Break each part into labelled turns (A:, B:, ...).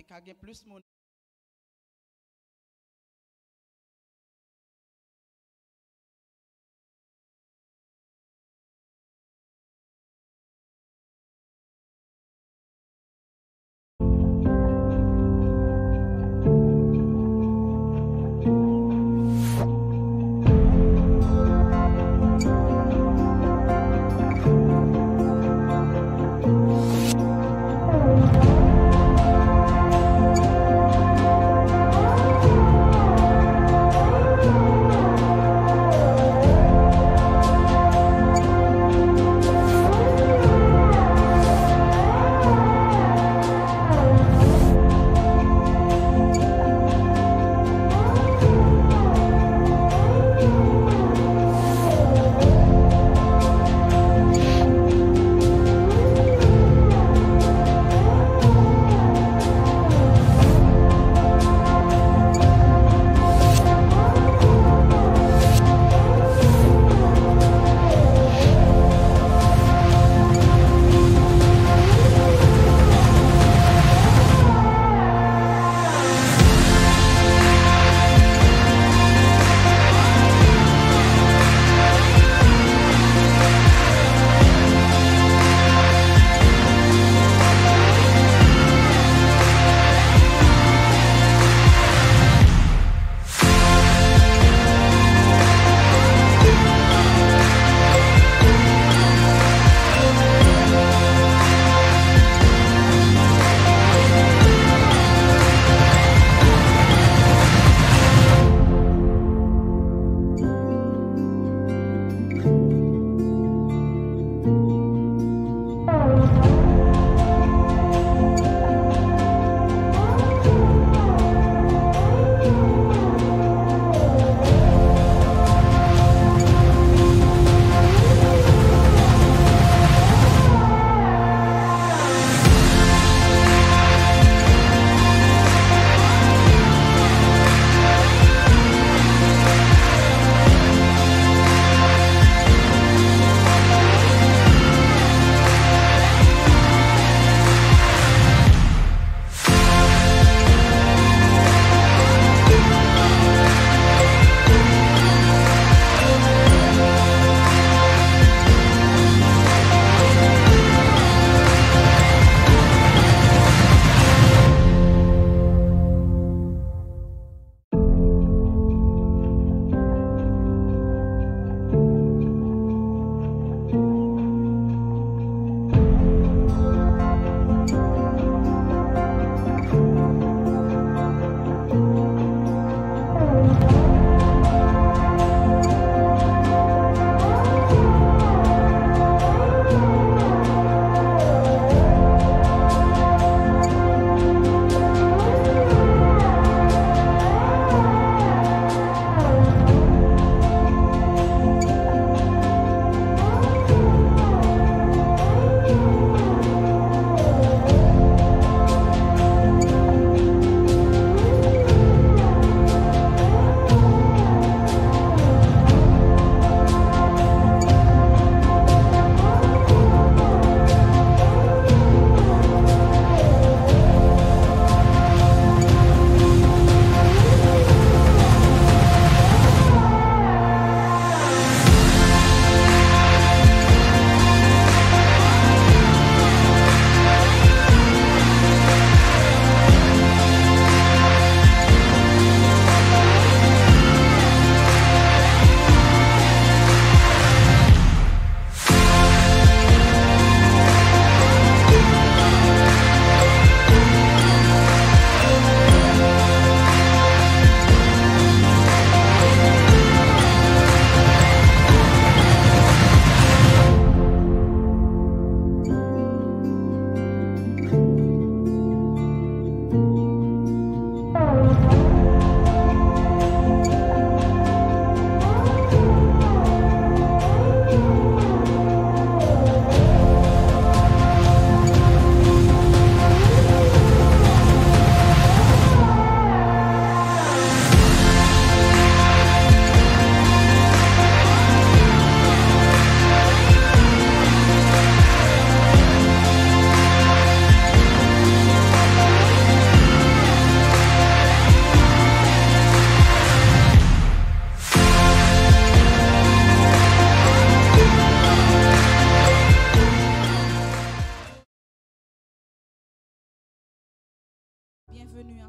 A: ka gen plus moun.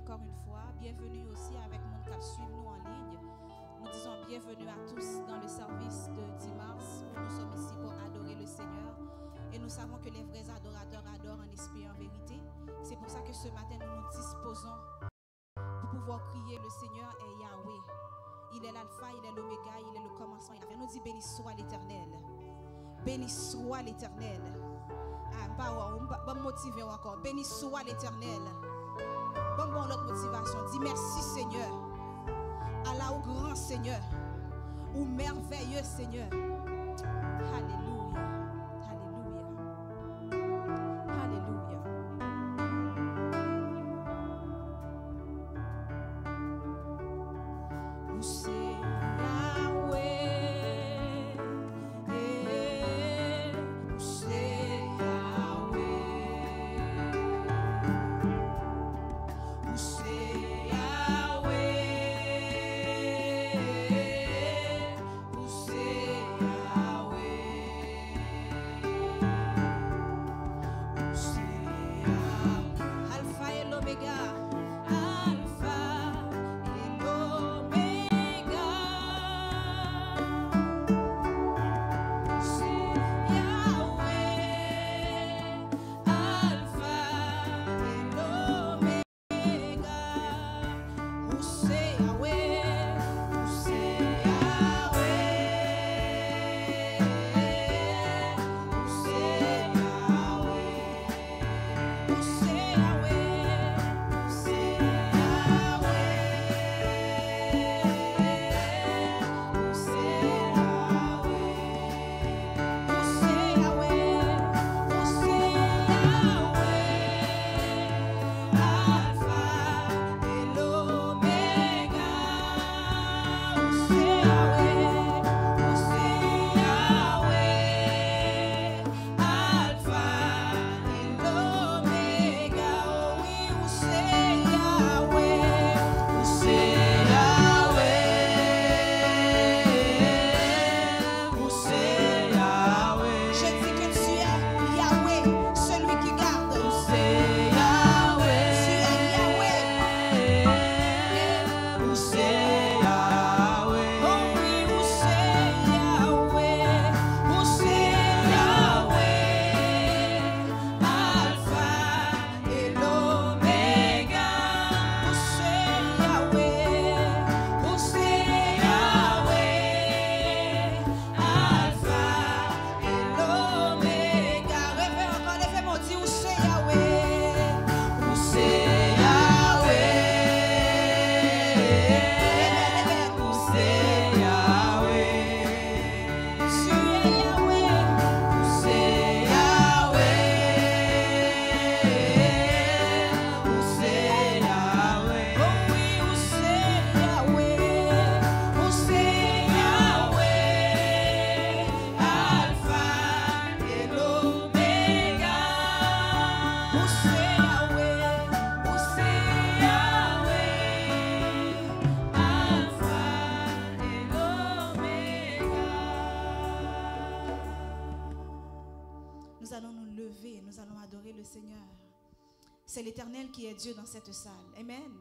A: encore une fois. Bienvenue aussi avec mon cap suivre nous en ligne. Nous disons bienvenue à tous dans le service de dimanche où nous sommes ici pour adorer le Seigneur. Et nous savons que les vrais adorateurs adorent en esprit et en vérité. C'est pour ça que ce matin nous nous disposons pour pouvoir crier le Seigneur est Yahweh. Il est l'alpha, il est l'oméga, il est le commencement. Il nous dit béni soit l'Éternel. Béni soit l'Éternel. Bon motiver encore. Béni soit l'Éternel. Bon notre motivation. Dis merci Seigneur. Allah au grand Seigneur. Au merveilleux Seigneur. Alléluia. Alléluia. Alléluia. Vous c'est c'est l'Éternel qui est Dieu dans cette salle. Amen.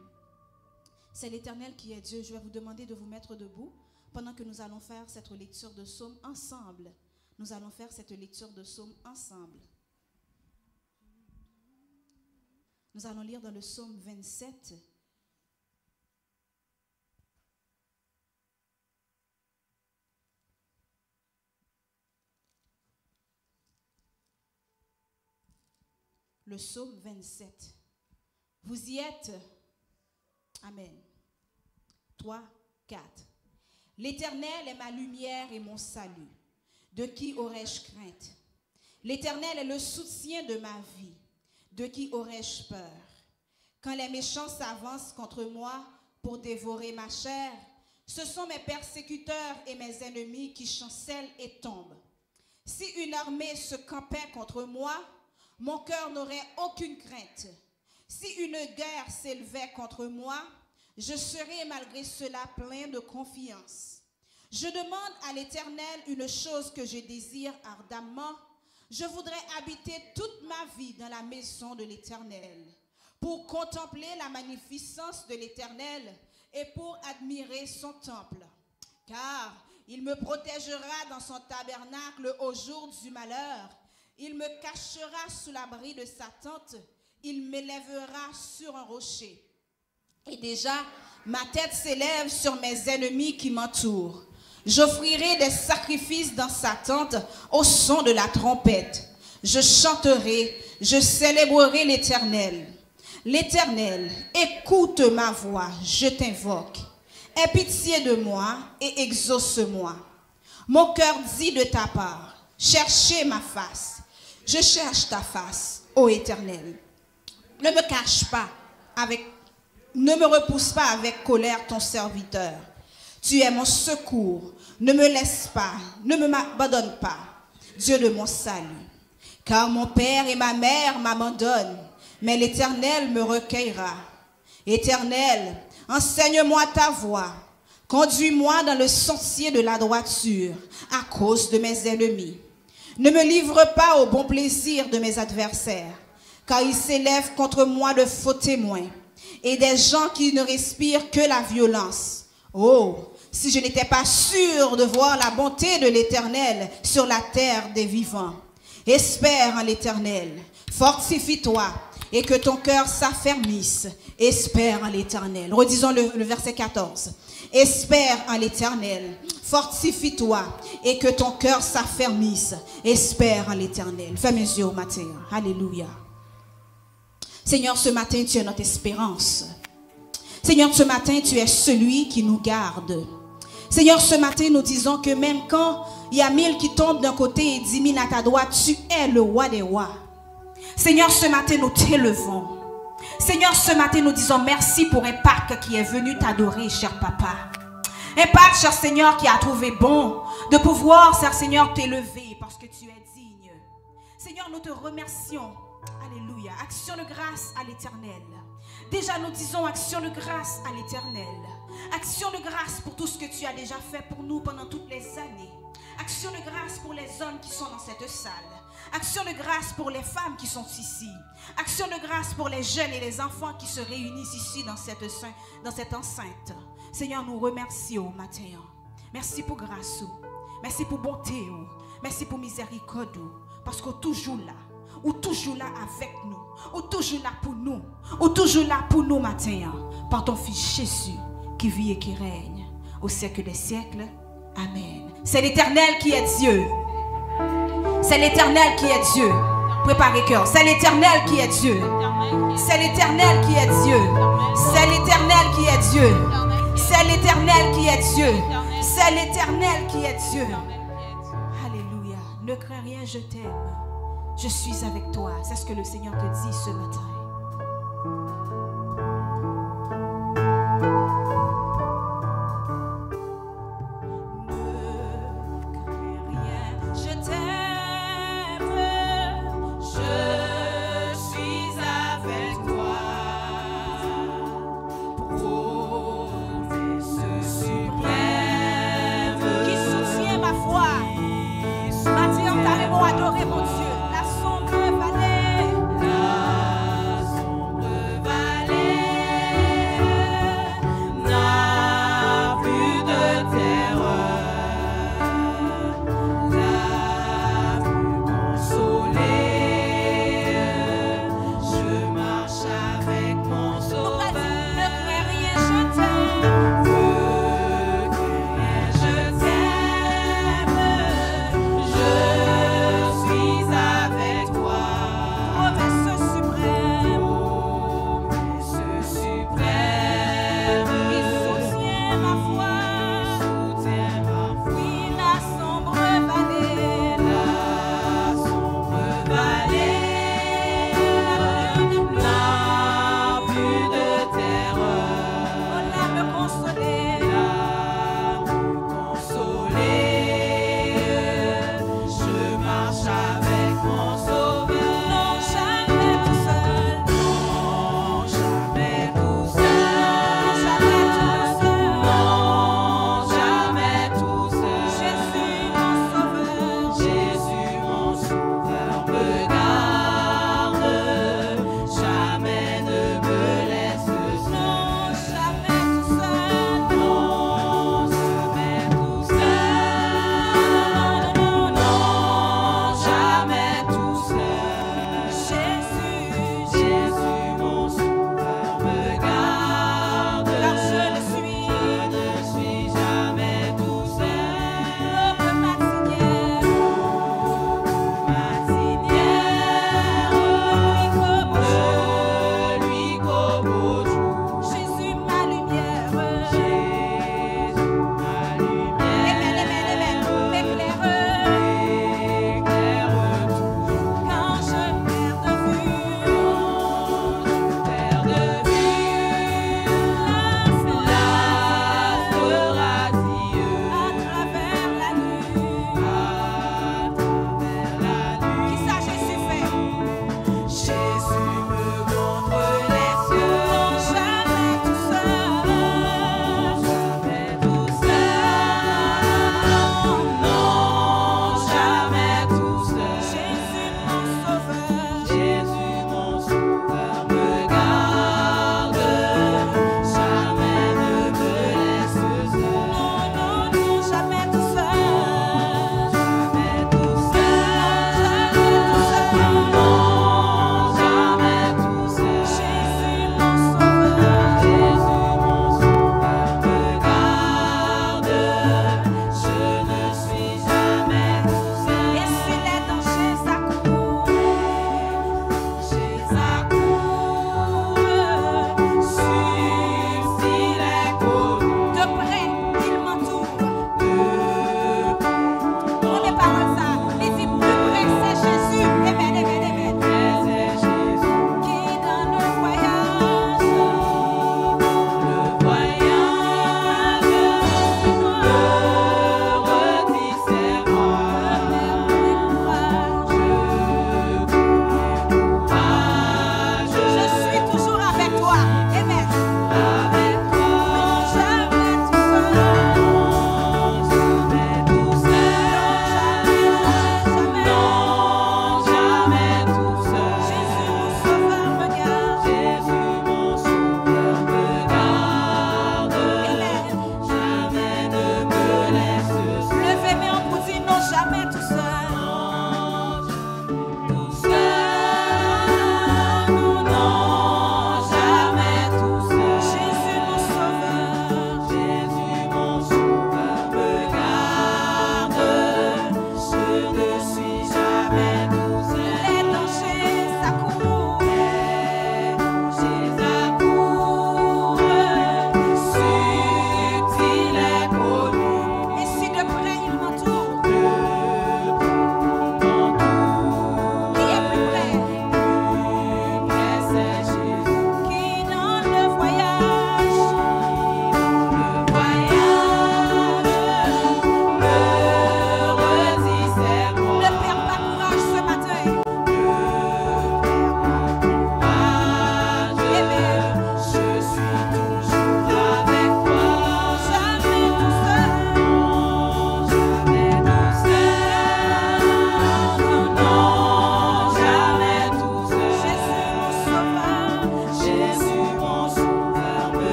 A: C'est l'Éternel qui est Dieu. Je vais vous demander de vous mettre debout pendant que nous allons faire cette lecture de psaume ensemble. Nous allons faire cette lecture de psaume ensemble. Nous allons lire dans le psaume 27. Le psaume 27. Vous y êtes. Amen. 3, 4. L'Éternel est ma lumière et mon salut. De qui aurais-je crainte? L'Éternel est le soutien de ma vie. De qui aurais-je peur? Quand les méchants s'avancent contre moi pour dévorer ma chair, ce sont mes persécuteurs et mes ennemis qui chancellent et tombent. Si une armée se campait contre moi, mon cœur n'aurait aucune crainte. Si une guerre s'élevait contre moi, je serais malgré cela plein de confiance. Je demande à l'Éternel une chose que je désire ardemment. Je voudrais habiter toute ma vie dans la maison de l'Éternel, pour contempler la magnificence de l'Éternel et pour admirer son temple. Car il me protégera dans son tabernacle au jour du malheur. Il me cachera sous l'abri de sa tente. Il m'élèvera sur un rocher. Et déjà, ma tête s'élève sur mes ennemis qui m'entourent. J'offrirai des sacrifices dans sa tente au son de la trompette. Je chanterai, je célébrerai l'Éternel. L'Éternel, écoute ma voix, je t'invoque. Aie pitié de moi et exauce-moi. Mon cœur dit de ta part, cherchez ma face. Je cherche ta face, ô Éternel. Ne me cache pas ne me repousse pas avec colère ton serviteur. Tu es mon secours. Ne me laisse pas, ne m'abandonne pas, Dieu de mon salut. Car mon père et ma mère m'abandonnent, mais l'Éternel me recueillera. Éternel, enseigne-moi ta voie. Conduis-moi dans le sentier de la droiture à cause de mes ennemis. Ne me livre pas au bon plaisir de mes adversaires, car ils s'élèvent contre moi de faux témoins et des gens qui ne respirent que la violence. Oh, si je n'étais pas sûr de voir la bonté de l'Éternel sur la terre des vivants. Espère en l'Éternel, fortifie-toi et que ton cœur s'affermisse. Espère en l'Éternel. Redisons le verset 14. Espère en l'Éternel, fortifie-toi et que ton cœur s'affermisse. Espère en l'Éternel. Fais mes yeux au matin. Alléluia. Seigneur, ce matin, tu es notre espérance. Seigneur, ce matin, tu es celui qui nous garde. Seigneur, ce matin, nous disons que même quand il y a 1000 qui tombent d'un côté et 10 000 à ta droite, tu es le roi des rois. Seigneur, ce matin, nous t'élevons. Seigneur, ce matin, nous disons merci pour Impact qui est venu t'adorer, cher papa. Impact, cher Seigneur, qui a trouvé bon de pouvoir, cher Seigneur, t'élever parce que tu es digne. Seigneur, nous te remercions. Alléluia. Action de grâce à l'Éternel. Déjà, nous disons action de grâce à l'Éternel. Action de grâce pour tout ce que tu as déjà fait pour nous pendant toutes les années. Action de grâce pour les hommes qui sont dans cette salle. Action de grâce pour les femmes qui sont ici. Action de grâce pour les jeunes et les enfants qui se réunissent ici dans cette enceinte. Seigneur, nous remercions au matin. Merci pour grâce. Merci pour bonté. Merci pour miséricorde. Parce que toujours là. Ou toujours là avec nous. Ou toujours là pour nous. Ou toujours là pour nous matin. Par ton Fils Jésus qui vit et qui règne au siècle des siècles. Amen. C'est l'Éternel qui est Dieu. C'est l'Éternel qui est Dieu. Préparez cœur. C'est l'Éternel qui est Dieu. C'est l'Éternel qui est Dieu. C'est l'Éternel qui est Dieu. C'est l'Éternel qui est Dieu. C'est l'Éternel qui est Dieu. Alléluia. Ne crains rien, je t'aime. Je suis avec toi. C'est ce que le Seigneur te dit ce matin. Adorez mon Dieu, la sombre vallée. La sombre vallée.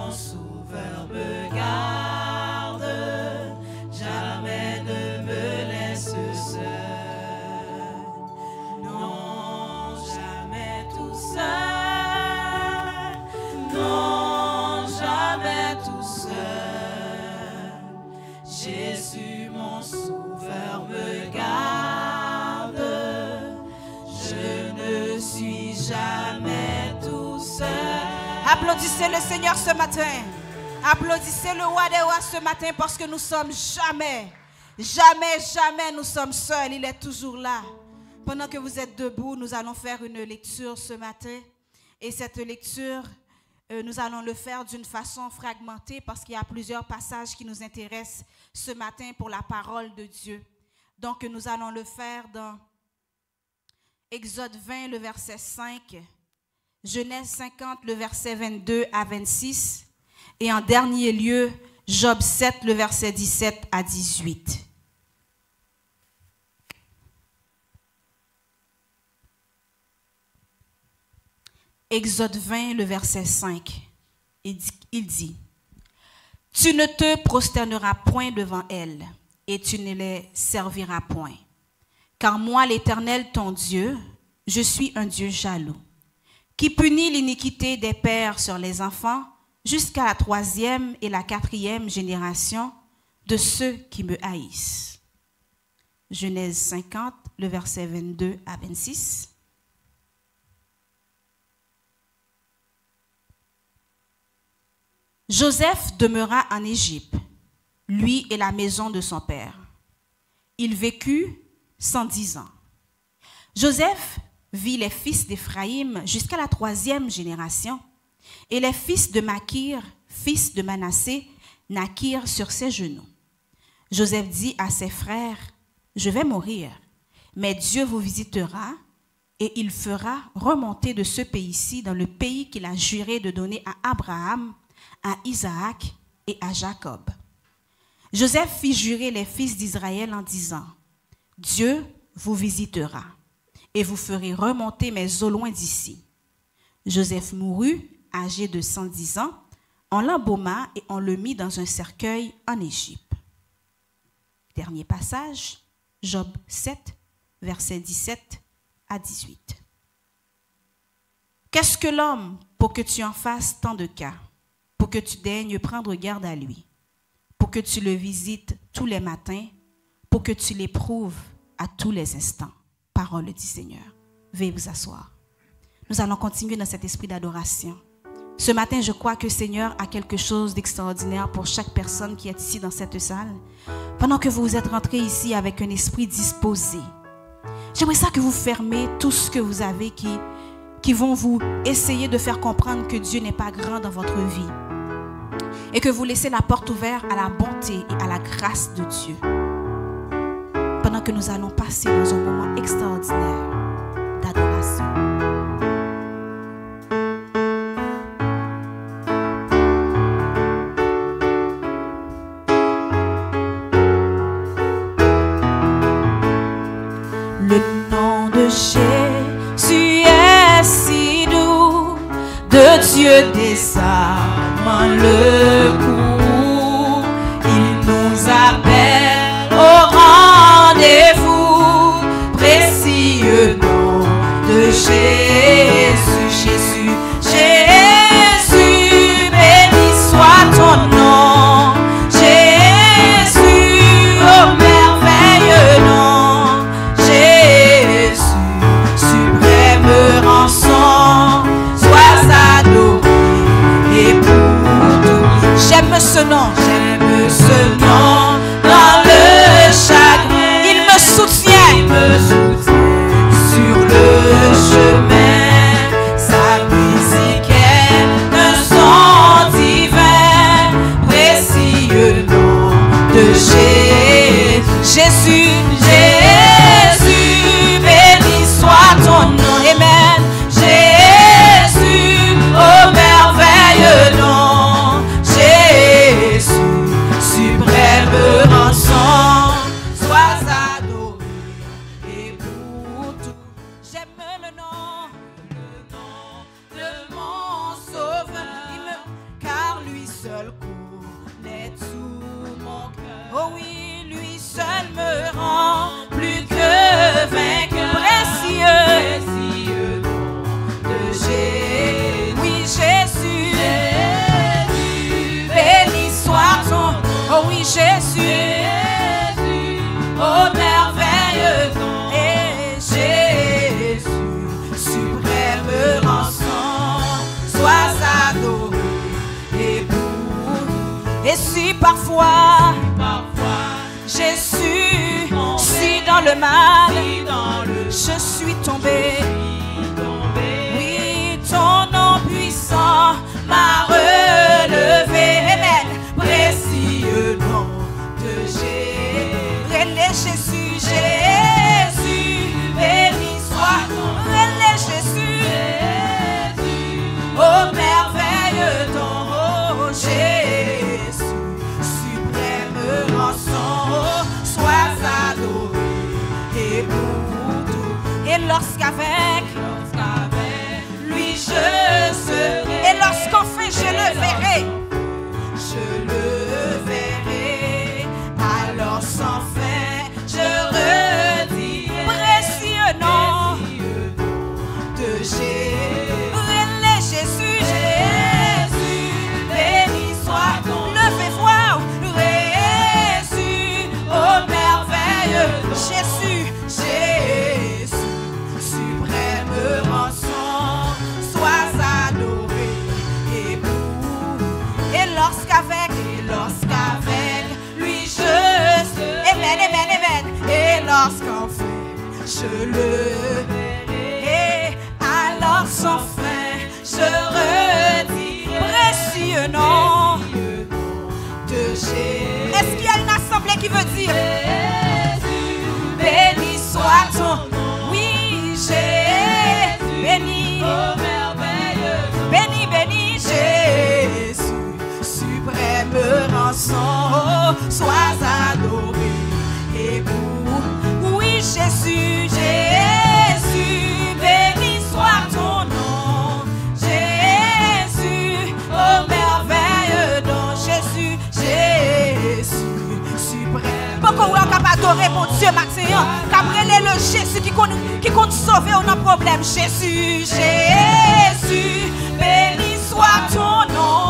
B: mon sauveur me garde, jamais ne me laisse seul. Non, jamais tout seul. Non, jamais tout seul. Jésus, mon sauveur, me garde. Je ne suis jamais tout seul.
A: Applaudissez le Seigneur ce matin. Applaudissez le roi des rois ce matin parce que nous sommes jamais nous sommes seuls. Il est toujours là. Pendant que vous êtes debout, nous allons faire une lecture ce matin. Et cette lecture, nous allons le faire d'une façon fragmentée parce qu'il y a plusieurs passages qui nous intéressent ce matin pour la parole de Dieu. Donc, nous allons le faire dans Exode 20, le verset 5, Genèse 50, le verset 22 à 26, et en dernier lieu, Job 7, le verset 17 à 18. Exode 20, le verset 5, il dit, « Tu ne te prosterneras point devant elles, et tu ne les serviras point. Car moi, l'Éternel, ton Dieu, je suis un Dieu jaloux, qui punit l'iniquité des pères sur les enfants jusqu'à la 3e et la 4e génération de ceux qui me haïssent. » Genèse 50, le verset 22 à 26. Joseph demeura en Égypte, lui et la maison de son père. Il vécut 110 ans. Joseph vit les fils d'Éphraïm jusqu'à la 3e génération, et les fils de Makir, fils de Manassé, naquirent sur ses genoux. Joseph dit à ses frères, « Je vais mourir, mais Dieu vous visitera, et il fera remonter de ce pays-ci dans le pays qu'il a juré de donner à Abraham, à Isaac et à Jacob. » Joseph fit jurer les fils d'Israël en disant, « Dieu vous visitera, et vous ferez remonter mes eaux loin d'ici. » Joseph mourut, âgé de 110 ans, on l'embauma et on le mit dans un cercueil en Égypte. Dernier passage, Job 7, versets 17 à 18. Qu'est-ce que l'homme pour que tu en fasses tant de cas, pour que tu daignes prendre garde à lui, pour que tu le visites tous les matins, pour que tu l'éprouves à tous les instants. Parole du Seigneur. Veuillez vous asseoir. Nous allons continuer dans cet esprit d'adoration. Ce matin, je crois que le Seigneur a quelque chose d'extraordinaire pour chaque personne qui est ici dans cette salle. Pendant que vous êtes rentrés ici avec un esprit disposé, j'aimerais ça que vous fermez tout ce que vous avez qui vont vous essayer de faire comprendre que Dieu n'est pas grand dans votre vie. Et que vous laissez la porte ouverte à la bonté et à la grâce de Dieu. Pendant que nous allons passer dans un moment extraordinaire d'adoration.
B: Le nom de Jésus est si doux, de Dieu désarmant le coup. Il nous appelle au rendez-vous, précieux nom de Jésus, Jésus, Jésus, béni soit ton nom, Jésus, oh merveilleux nom, Jésus, suprême rançon, sois adoré et pour tout.
A: J'aime ce nom.
B: J'aime ce nom dans le chagrin.
A: Il me soutient.
B: Il me soutient sur le chemin. Sa musique est un son divin. Précieux nom de Jésus.
A: Jésus,
B: Jésus, béni soit ton nom.
A: Amen.
B: Jésus, oh merveilleux nom. Jésus,
A: parfois, Jésus, si dans le mal, je suis tombé. Oui, ton nom puissant m'a relevé. Amen. Précieux nom de Jésus. Relais Jésus, Jésus, béni soit ton relais Jésus. Oh merveilleux don, oh Jésus, suprême rançon, sois adoré et pour tout. Et lorsqu'avec lui je serai, et lorsqu'enfin je le verrai, alors sans fin je redirai précieux nom de Jésus. Relais Jésus, Jésus, béni soit ton levez voir, Jésus, oh merveilleux Jésus, Jésus, suprême rançon, sois adoré et pour. Et lorsqu'avec lui je serai, amen, amen, amen. Et lorsqu'enfin je le verrai, alors sans fin je redirai précieux nom de Jésus. Est-ce qu'il y a une assemblée qui veut dire Jésus, béni soit ton nom? Oui, Jésus, béni, oh merveilleux, béni, béni Jésus, suprême rançon, sois adoré et pour. Oui Jésus, Jésus, béni soit ton nom. Jésus, oh merveilleux don. Jésus, Jésus, suprême. Pourquoi on est capable d'adorer mon Dieu matin? Qu'après le Jésus qui compte sauver nos problèmes. Jésus, Jésus, béni soit ton nom.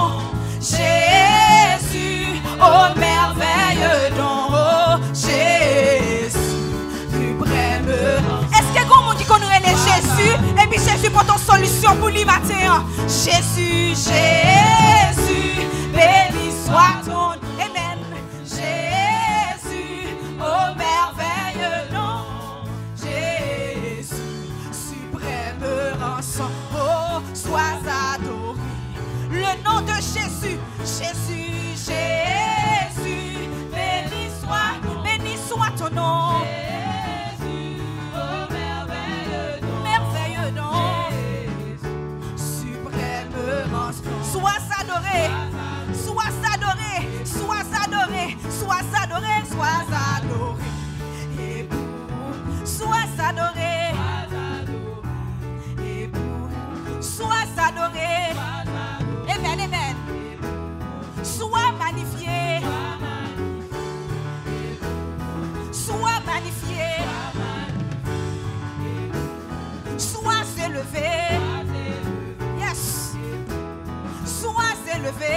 A: Jésus, oh merveilleux don, oh Jésus, suprême. Est-ce que grand monde qui connaît les Jésus? Et puis Jésus pour ton solution pour lui matin. Jésus, Jésus, béni soit ton. Amen. Jésus, oh merveilleux nom. Jésus, suprême rançon, oh sois adoré. Le nom de Jésus, Jésus, Jésus, béni soit ton nom. Jésus, oh merveilleux nom, suprême rançon. Sois adoré, sois adoré, sois adoré, sois adoré, sois adoré. Et pour, sois adoré, et pour, sois adoré. Amen, amen. Sois magnifié. Sois magnifié. Sois élevé. Yes. Sois élevé.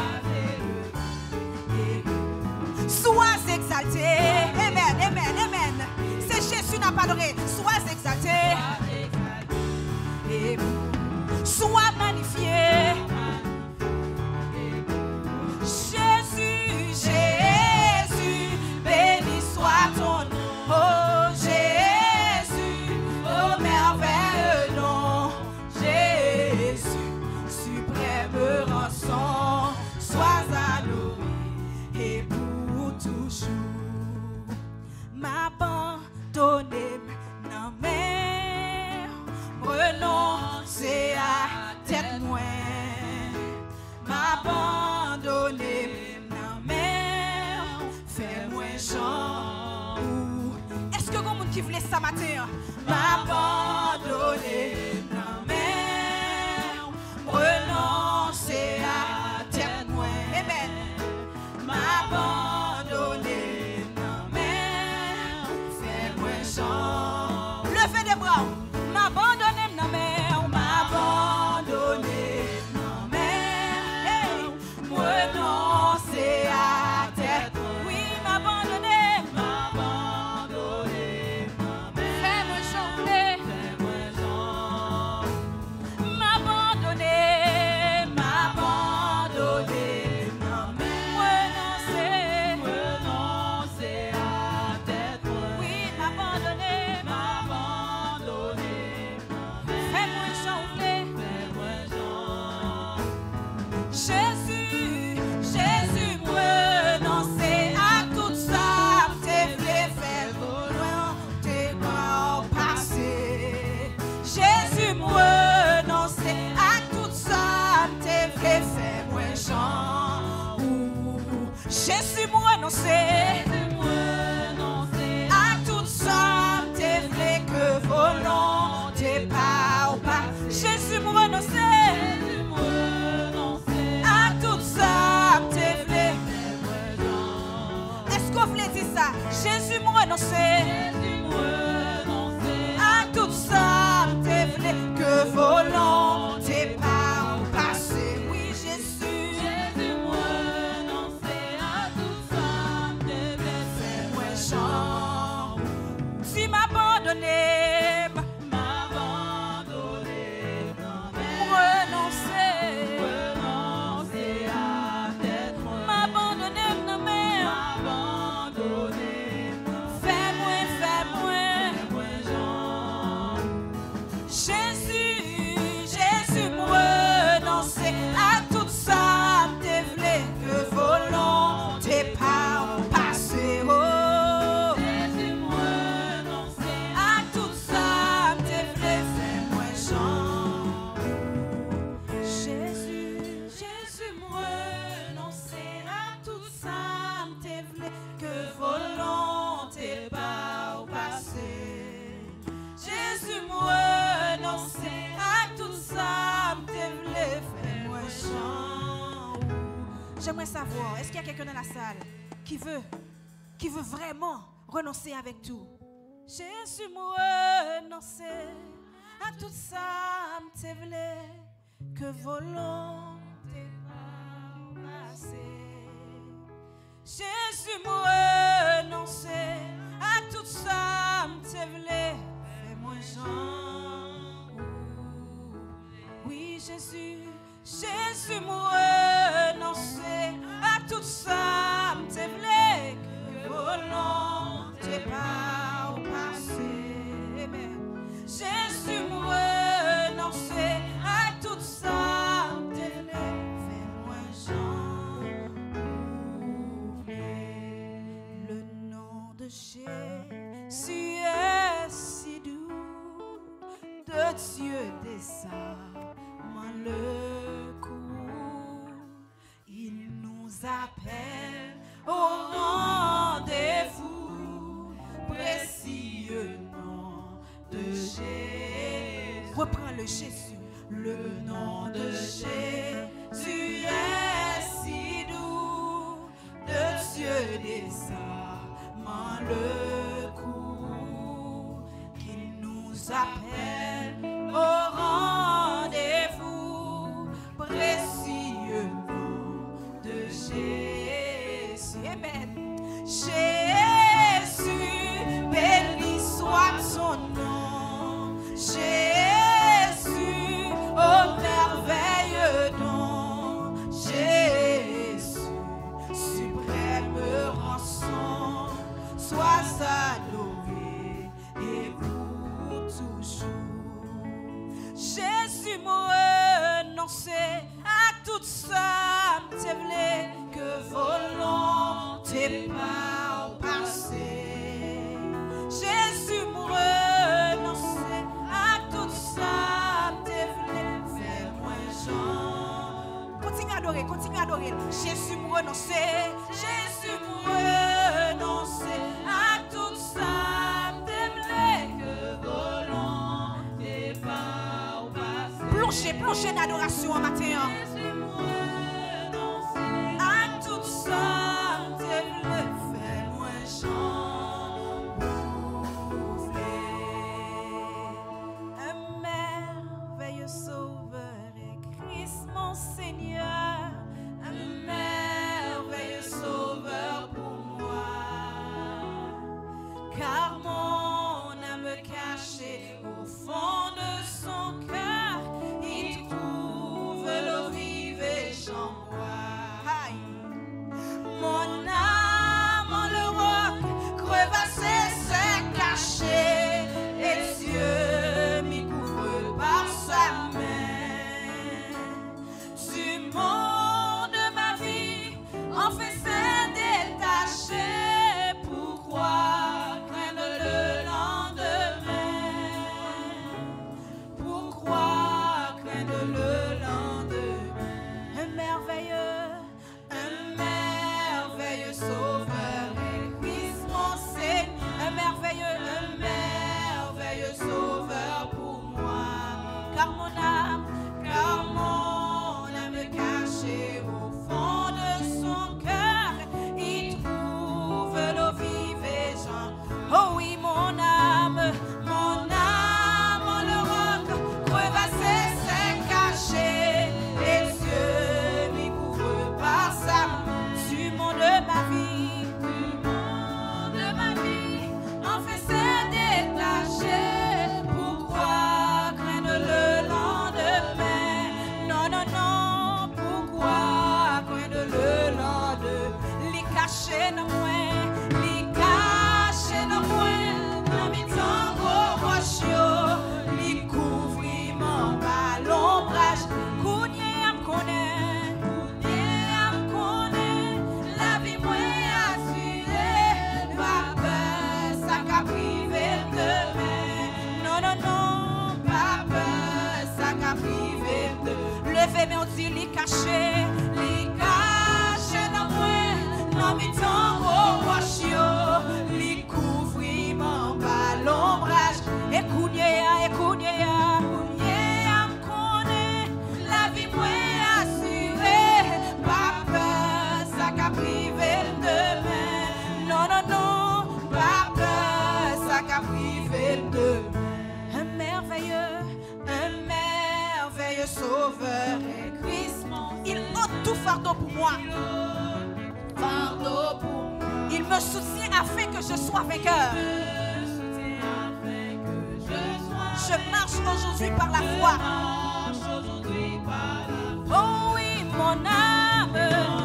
A: Sois exalté. Amen, amen, amen. C'est Jésus n'a pas adoré. Sois exalté. Et sois magnifié. Jésus, Jésus, béni soit ton nom. Oh Jésus, oh merveilleux nom. Jésus, suprême rançon, sois adoré et pour toujours. M'abandonner, non mais renoncer à tête moins. M'abandonner, non mais fais-moi chant. Est-ce que vous qui voulez ça matin? M'abandonner, non mais renoncer à tête moins. Amen. M'abandonner, non mais fais-moi chant. Levez les bras. M'abandonner, non mais m'abandonner. Renoncer à tête. Oui, m'abandonner. Fais-moi Jésus m'a renoncé à toute somme, t'es vrai que volonté pas ou pas. Jésus m'a renoncé à toute somme, t'es vrai. Est-ce qu'on voulait dire ça? Jésus m'a renoncé à toute somme, t'es vrai que volonté pas ou passé. Oui, Jésus. Tu m'as abandonné, renoncer à tes droits, m'abandonner, fais-moi, Jésus m'a renoncé à tout ça, t'es vrai que volonté pas passé. J'aimerais savoir, est-ce qu'il y a quelqu'un dans la salle qui veut vraiment renoncer avec tout? Jésus m'a renoncé à tout ça, m'te vle que volonté pas passer. Jésus m'a renoncé à tout ça, m'te vle fais-moi Jean. Oui, Jésus m'a renoncé à tout ça, m'te vle que volonté pas ou passer. Amen. Jésus m'a renoncé à tout ça, m'te vle fais-moi Jean. Le nom de Jésus est si doux, de Dieu désarmant le coup. Il nous appelle au rendez-vous, précieux nom de Jésus. Reprends le Jésus. Le nom de Jésus est si doux, de Dieu désarmant le coup. Qu'il nous appelle au rendez-vous, précieux nom de Jésus. Amen. Jésus, béni soit son nom. Jésus, oh merveilleux nom. Jésus, suprême rançon, sois adoré et pour toujours. Jésus m'a renoncé à tout ça, m'te vle que volonté pas au passé. Jésus m'a renoncé à tout ça, m'te vle fais-moi Jean. Continue à adorer, continue à adorer. Jésus m'a renoncé, Jésus m'a renoncé à tout ça, m'te vle que volonté pas au passé. Plongez en adoration en matin. À tout ça, t'es vle, fais-moi chanter. Un merveilleux sauveur est Christ mon Seigneur. Un merveilleux sauveur pour moi. Car mon âme cachée au fond de son cœur, il trouve l'eau vivante. les mains, on dit, les cacher dans moi, dans mes temps, au rochio, les couvriments, par l'ombrage, et cougné, me connaît, la vie moi assurée, pas peur, ça qu'a privé demain, non, pas peur, ça qu'a privé demain. Un merveilleux sauveur est Christ. Il ôte tout fardeau pour moi. Il me soutient afin que je sois vainqueur. Je marche aujourd'hui par la foi. Oh oui, mon âme.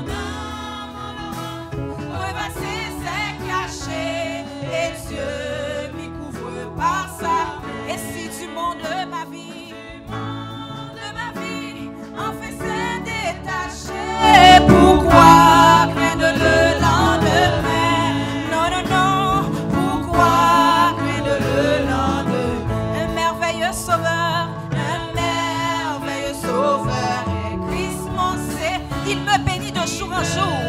A: Revasser, c'est caché. Et Dieu m'y couvre par ça. Et si du monde de ma vie, en fait c'est détaché. Pourquoi craindre le lendemain? Non, pourquoi craindre le lendemain? Un merveilleux sauveur est Christ mon Seigneur. Il me bénit de jour en jour.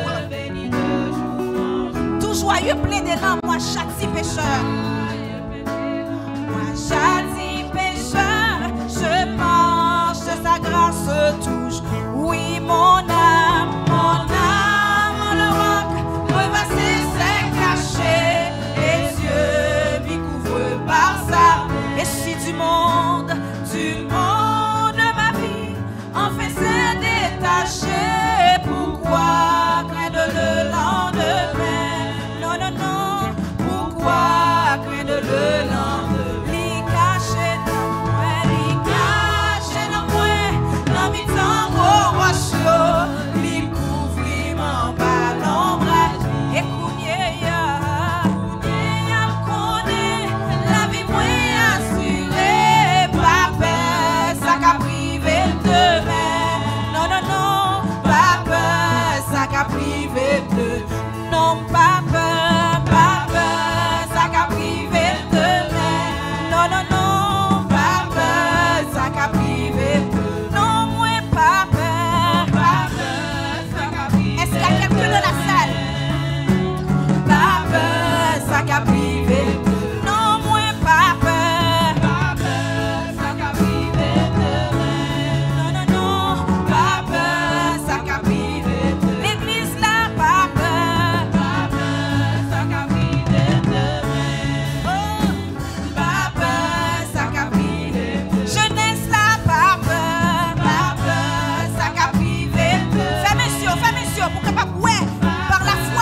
A: Tout joyeux plein d'élan, moi châtie pécheur. Moi châtie pécheur, je marche de sa grâce touche. Oui, mon âme, le roc, revasser, c'est caché. Et Dieu m'y couvre par ça. Et si du monde de ma vie, enfin c'est détaché. Pourquoi craindre le lendemain? Non, pourquoi craindre le lendemain? Non, pas peur, ça qu'a privé demain. Non, pas peur, ça qu'a privé demain. Non, moi pas peur, ça qu'a privé. Est-ce qu'il y a quelqu'un de la salle? Pas peur, ça qu'a privé. Non, moi pas peur, ça qu'a privé demain. Non, pas peur, ça qu'a privé. L'église là, pas peur, ça qu'a privé demain. Oh, pas peur, ça qu'a privé. Jeunesse là, pas peur, ça qu'a privé. Fais monsieur, pour que pas ouais, par la foi.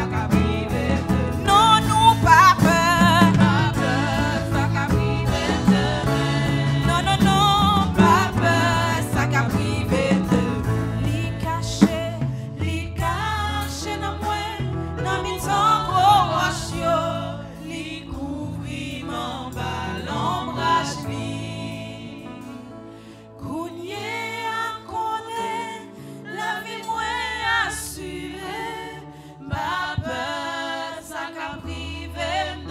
A: Non, nous pas peur, ça qu'a privé. Non, pas peur, ça qu'a privé. Li caché dans moi, dans mes temps gros rochio, li couvri m'en bas l'ombrage li. Kounye a connaît, la vie moi assurée, pas peur, ça qu'a privé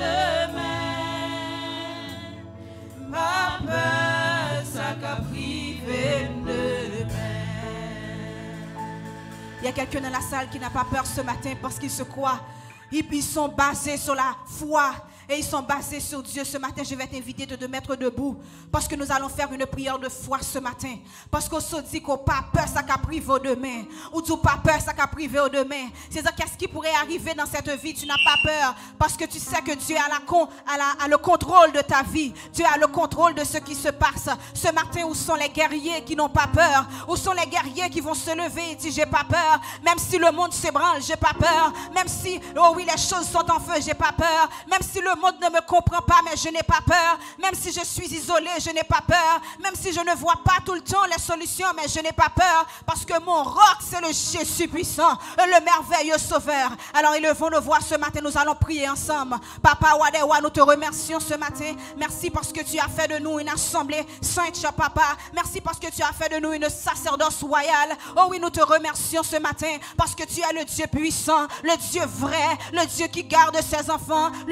A: demain. Pas peur, ça qu'a privé demain. Il y a quelqu'un dans la salle qui n'a pas peur ce matin parce qu'il se croit. Ils sont basés sur la foi et ils sont basés sur Dieu. Ce matin, je vais t'inviter de te mettre debout parce que nous allons faire une prière de foi ce matin. Parce qu'on se dit qu'on n'a pas peur, ça qu'a privé au demain. Ou tu n'as pas peur, ça qu'a privé au demain. C'est-à-dire, qu'est-ce qui pourrait arriver dans cette vie? Tu n'as pas peur parce que tu sais que Dieu a le contrôle de ta vie. Dieu a le contrôle de ce qui se passe. Ce matin, où sont les guerriers qui n'ont pas peur? Où sont les guerriers qui vont se lever et dire, j'ai pas peur. Même si le monde s'ébranle, j'ai pas peur. Même si, oh oui, les choses sont en feu, j'ai pas peur. Même si le monde ne me comprend pas, mais je n'ai pas peur. Même si je suis isolé, je n'ai pas peur. Même si je ne vois pas tout le temps les solutions, mais je n'ai pas peur. Parce que mon roc, c'est le Jésus puissant, le merveilleux sauveur. Alors élevons nos voix ce matin, nous allons prier ensemble. Papa Wadewa, nous te remercions ce matin. Merci parce que tu as fait de nous une assemblée sainte, cher papa. Merci parce que tu as fait de nous une sacerdoce royale. Oh oui, nous te remercions ce matin parce que tu es le Dieu puissant, le Dieu vrai, le Dieu qui garde ses enfants, le Dieu qui nous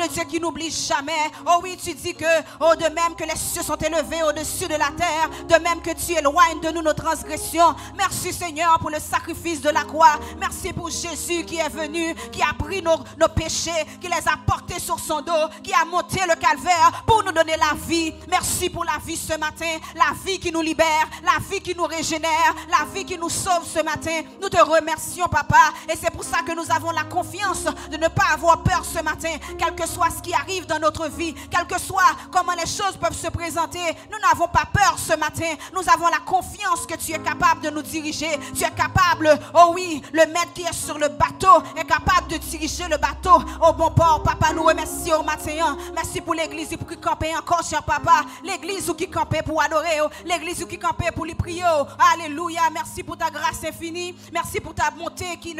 A: n'oublie jamais. Oh oui, tu dis que, oh, de même que les cieux sont élevés au-dessus de la terre, de même que tu éloignes de nous nos transgressions. Merci Seigneur pour le sacrifice de la croix. Merci pour Jésus qui est venu, qui a pris nos péchés, qui les a portés sur son dos, qui a monté le calvaire pour nous donner la vie. Merci pour la vie ce matin, la vie qui nous libère, la vie qui nous régénère, la vie qui nous sauve ce matin. Nous te remercions, Papa, et c'est pour ça que nous avons la confiance de ne pas avoir peur ce matin, quel que soit ce qui arrive dans notre vie, quel que soit comment les choses peuvent se présenter. Nous n'avons pas peur ce matin. Nous avons la confiance que tu es capable de nous diriger. Tu es capable, oh oui, le maître qui est sur le bateau est capable de diriger le bateau au bon port. Papa, nous remercions au matin. Merci pour l'église pour qui camper encore, cher Papa. L'église qui campait pour adorer, l'église qui campait pour lui prier. Alléluia. Merci pour ta grâce infinie. Merci pour ta bonté qui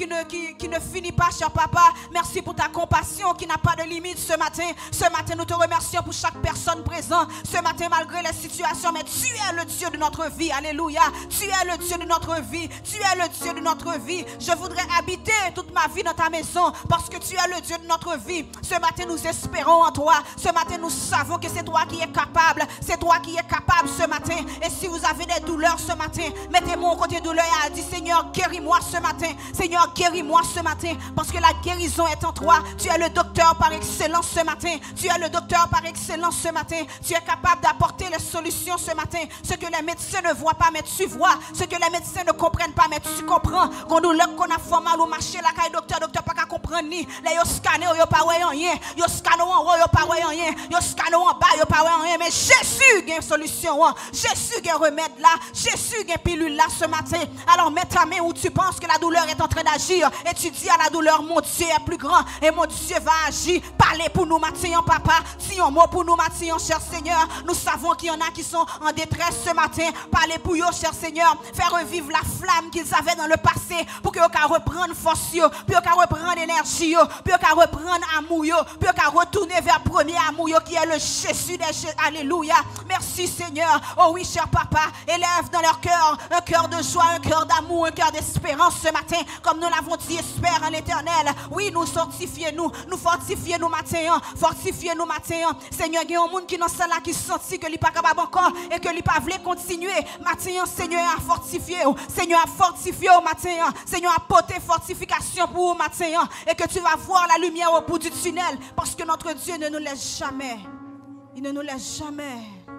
A: ne finit pas, cher Papa. Merci pour ta compassion qui n'a pas de limite ce matin. Ce matin, nous te remercions pour chaque personne présente. Ce matin, malgré les situations, mais tu es le Dieu de notre vie. Alléluia. Tu es le Dieu de notre vie. Tu es le Dieu de notre vie. Je voudrais habiter toute ma vie dans ta maison parce que tu es le Dieu de notre vie. Ce matin, nous espérons en toi. Ce matin, nous savons que c'est toi qui es capable. C'est toi qui es capable ce matin. Et si vous avez des douleurs ce matin, mettez-moi au côté douleur et dit Seigneur, guéris-moi ce matin. Seigneur, guéris-moi ce matin parce que la guérison est en toi. Tu es le docteur par excellence ce matin. Tu es le docteur par excellence ce matin. Tu es capable d'apporter les solutions ce matin. Ce que les médecins ne voient pas, mais tu vois. Ce que les médecins ne comprennent pas, mais tu comprends. Quand nous qu'on a fait mal au marché, la caille docteur pas qu'à comprendre ni. Les yo scanner, yo pas ouais rien. Yo scanner en haut, yo pas ouais rien. Yo scanner en bas, yo pas ouais rien. Mais Jésus a une solution. Jésus a un remède là. Jésus a une pilule là ce matin. Alors mets ta main où tu penses que la douleur est en train d'agir. Et tu dis à la douleur, mon Dieu est plus grand. Et mon Dieu va agir. Parlez pour nous matin, papa. Si un mot pour nous matin, cher Seigneur. Nous savons qu'il y en a qui sont en détresse ce matin. Parlez pour eux, cher Seigneur. Faire revivre la flamme qu'ils avaient dans le passé. Pour qu'ils puissent reprendre force, pour qu'ils puissent reprendre énergie, pour qu'ils puissent reprendre amour, pour qu'ils puissent retourner vers le premier amour qui est le Jésus des Jésus. Alléluia. Merci Seigneur. Oh oui, cher papa. Élève dans leur cœur un cœur de joie, un cœur d'amour, un cœur d'espérance ce matin. Comme nous l'avons dit, espère en l'éternel. Oui, nous fortifiez-nous. Nous fortifiez-nous matin. Fortifiez-nous matin. Seigneur, il y a un monde qui dans cela qui sentit que il n'est pas capable encore et que il pas voulu continuer. Matin, Seigneur a fortifié. Seigneur a fortifié au matin. Seigneur a porté fortification pour au matin. Et que tu vas voir la lumière au bout du tunnel. Parce que notre Dieu ne nous laisse jamais. Il ne nous laisse jamais.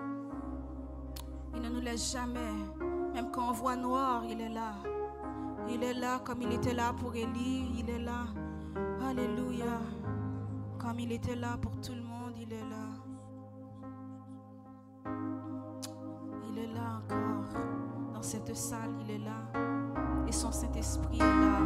A: Il ne nous laisse jamais. Même quand on voit noir, il est là. Il est là comme il était là pour Élie. Il est là. Alléluia. Comme il était là pour tout le monde, il est là. Il est là encore. Dans cette salle, il est là. Et son Saint-Esprit est là.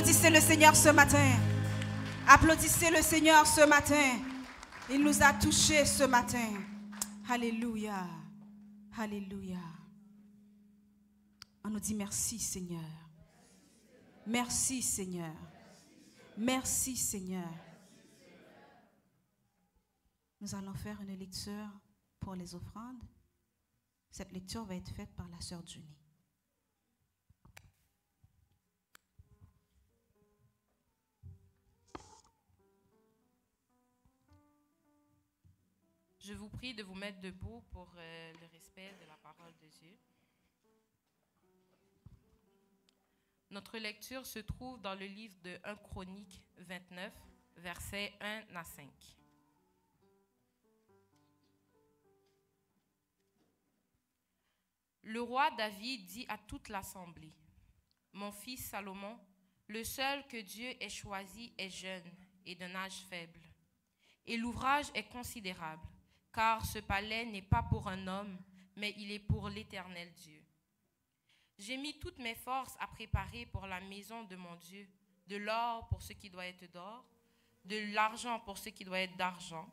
A: Applaudissez le Seigneur ce matin. Applaudissez le Seigneur ce matin. Il nous a touchés ce matin. Alléluia. Alléluia. On nous dit merci Seigneur. Merci Seigneur. Merci Seigneur. Nous allons faire une lecture pour les offrandes. Cette lecture va être faite par la sœur Junie.
C: Je vous prie de vous mettre debout pour le respect de la parole de Dieu. Notre lecture se trouve dans le livre de 1 Chroniques 29, versets 1 à 5. Le roi David dit à toute l'assemblée, « Mon fils Salomon, le seul que Dieu ait choisi est jeune et d'un âge faible. Et l'ouvrage est considérable, car ce palais n'est pas pour un homme, mais il est pour l'Éternel Dieu. J'ai mis toutes mes forces à préparer pour la maison de mon Dieu, de l'or pour ce qui doit être d'or, de l'argent pour ce qui doit être d'argent,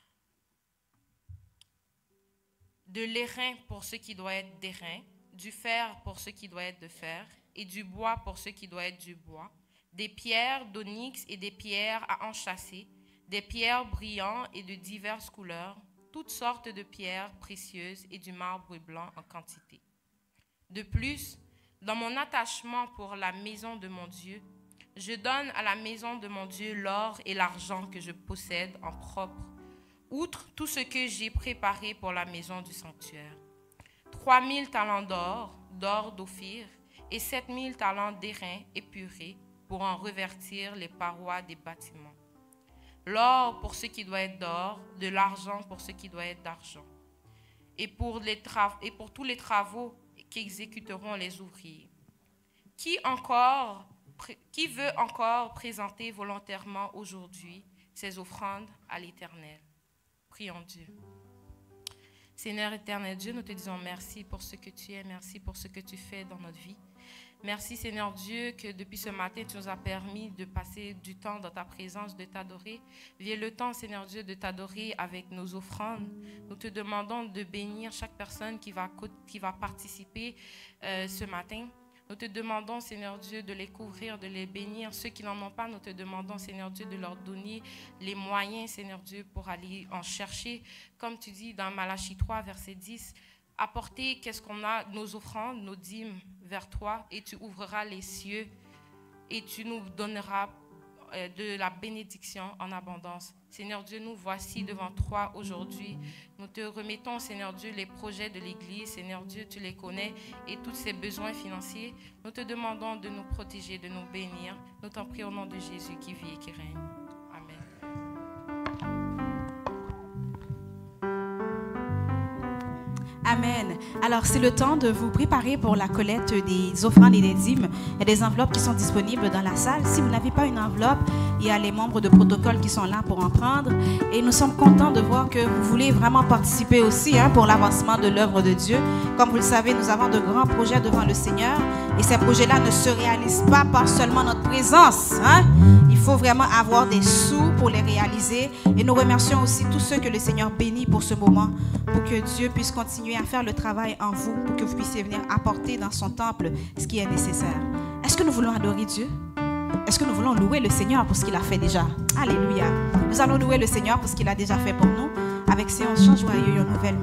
C: de l'airain pour ce qui doit être d'airain, du fer pour ce qui doit être de fer, et du bois pour ce qui doit être du bois, des pierres d'onyx et des pierres à enchâsser, des pierres brillantes et de diverses couleurs, toutes sortes de pierres précieuses et du marbre blanc en quantité. De plus, dans mon attachement pour la maison de mon Dieu, je donne à la maison de mon Dieu l'or et l'argent que je possède en propre, outre tout ce que j'ai préparé pour la maison du sanctuaire. 3000 talents d'or d'Ophir, et 7000 talents d'airain épuré pour en revêtir les parois des bâtiments. L'or pour ce qui doit être d'or, de l'argent pour ce qui doit être d'argent, et pour tous les travaux qu'exécuteront les ouvriers. Qui veut encore présenter volontairement aujourd'hui ses offrandes à l'Éternel? Prions Dieu. Seigneur éternel Dieu, nous te disons merci pour ce que tu es, merci pour ce que tu fais dans notre vie. Merci Seigneur Dieu que depuis ce matin, tu nous as permis de passer du temps dans ta présence, de t'adorer. Viens le temps Seigneur Dieu de t'adorer avec nos offrandes. Nous te demandons de bénir chaque personne qui va participer ce matin. Nous te demandons Seigneur Dieu de les couvrir, de les bénir. Ceux qui n'en ont pas, nous te demandons Seigneur Dieu de leur donner les moyens Seigneur Dieu pour aller en chercher. Comme tu dis dans Malachie 3 verset 10, apportez qu'est-ce qu'on a, nos offrandes, nos dîmes vers toi, et tu ouvriras les cieux et tu nous donneras de la bénédiction en abondance. Seigneur Dieu, nous voici devant toi aujourd'hui. Nous te remettons, Seigneur Dieu, les projets de l'Église. Seigneur Dieu, tu les connais et tous ses besoins financiers. Nous te demandons de nous protéger, de nous bénir. Nous t'en prions au nom de Jésus qui vit et qui règne.
A: Amen. Alors, c'est le temps de vous préparer pour la collecte des offrandes et des dîmes. Il y a des enveloppes qui sont disponibles dans la salle. Si vous n'avez pas une enveloppe, il y a les membres de protocole qui sont là pour en prendre. Et nous sommes contents de voir que vous voulez vraiment participer aussi pour l'avancement de l'œuvre de Dieu. Comme vous le savez, nous avons de grands projets devant le Seigneur. Et ces projets-là ne se réalisent pas par seulement notre présence. Il faut vraiment avoir des sous pour les réaliser. Et nous remercions aussi tous ceux que le Seigneur bénit pour ce moment, pour que Dieu puisse continuer à faire le travail en vous, pour que vous puissiez venir apporter dans son temple ce qui est nécessaire. Est-ce que nous voulons adorer Dieu? Est-ce que nous voulons louer le Seigneur pour ce qu'il a fait déjà? Alléluia. Nous allons louer le Seigneur pour ce qu'il a déjà fait pour nous, avec ces chants joyeux et une nouvelle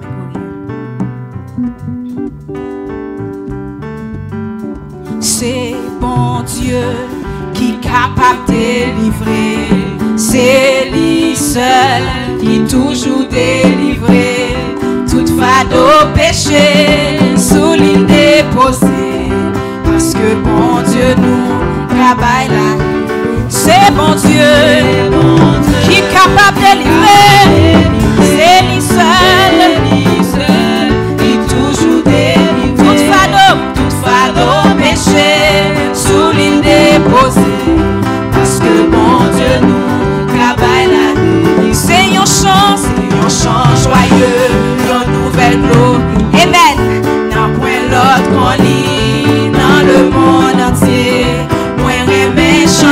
A: glorieux. C'est bon Dieu qui est capable de délivrer. C'est lui seul qui toujours délivrer. Toute fado péché sous l'île déposée, parce que bon Dieu nous travaille là. C'est bon Dieu qui est capable de délivrer. C'est lui seul qui toujours délivrer. Toute fado péché sous l'île déposée, parce que bon Dieu nous travaille là. C'est un chant joyeux. Nouvelle gloire, amen. N'a point l'autre qu'on lit dans le monde entier. Moi remets chant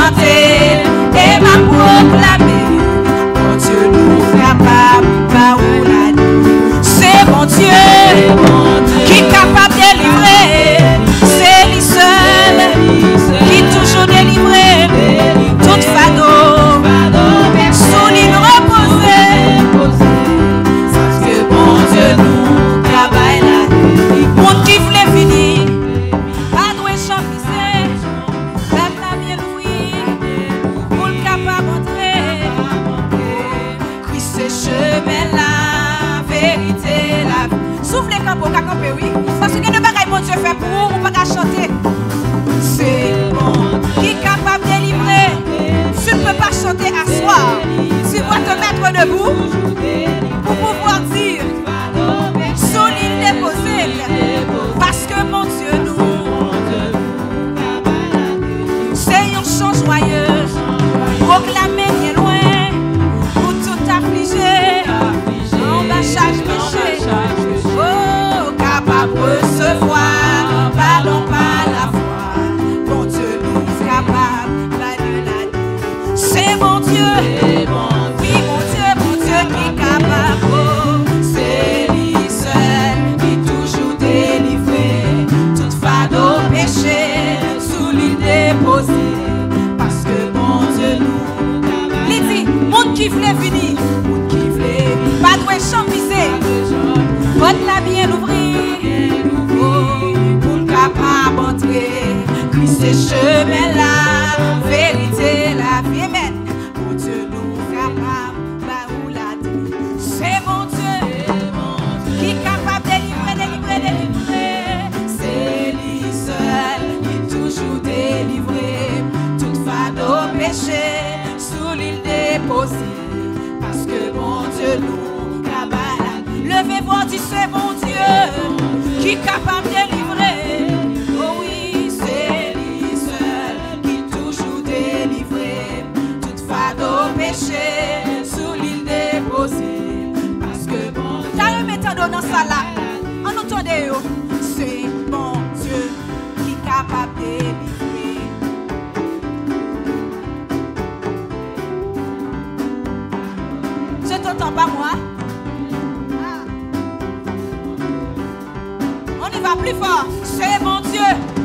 A: Pour qu'à camper, oui. Parce que ne pas mon Dieu fait pour vous, on pas qu'à chanter. C'est bon. Qui est capable de délivrer? Tu ne peux pas chanter à soir. Tu dois te mettre debout pour pouvoir dire sous l'île déposée. Parce que mon Dieu nous, c'est un chant joyeux. Proclamer bien loin pour tout affligé. On va chaque péché. Oh, capable de recevoir, pardon par la foi. Mon Dieu nous est capable, pas de la dire. C'est mon Dieu, oui mon Dieu qui est capable. Oh, c'est lui seul qui toujours délivré. Toute fardeau péché sous l'île déposée. Parce que mon Dieu nous capable. Il dit, monde qui voulait venir, monde qui voulait, pas de champiser. Votre la bien ouvrir, pour le capable entrer. Christ est chemin la vérité, la vie mène. Mon Dieu nous capable, là où la dit. C'est mon Dieu qui est capable de délivrer. C'est lui seul qui toujours délivré. Toute fardeau péché sous l'île déposée. Parce que mon Dieu nous capable. Levez-vous, dis c'est mon Dieu qui est capable de délivrer. Oh oui, c'est lui seul qui toujours délivré. Toute fardeau péché sous l'île déposée. Parce que bon Dieu, t'as un méthode dans ça là. En entendez, c'est mon Dieu qui est capable de délivrer. Je t'entends pas moi. On y va plus fort. C'est mon Dieu.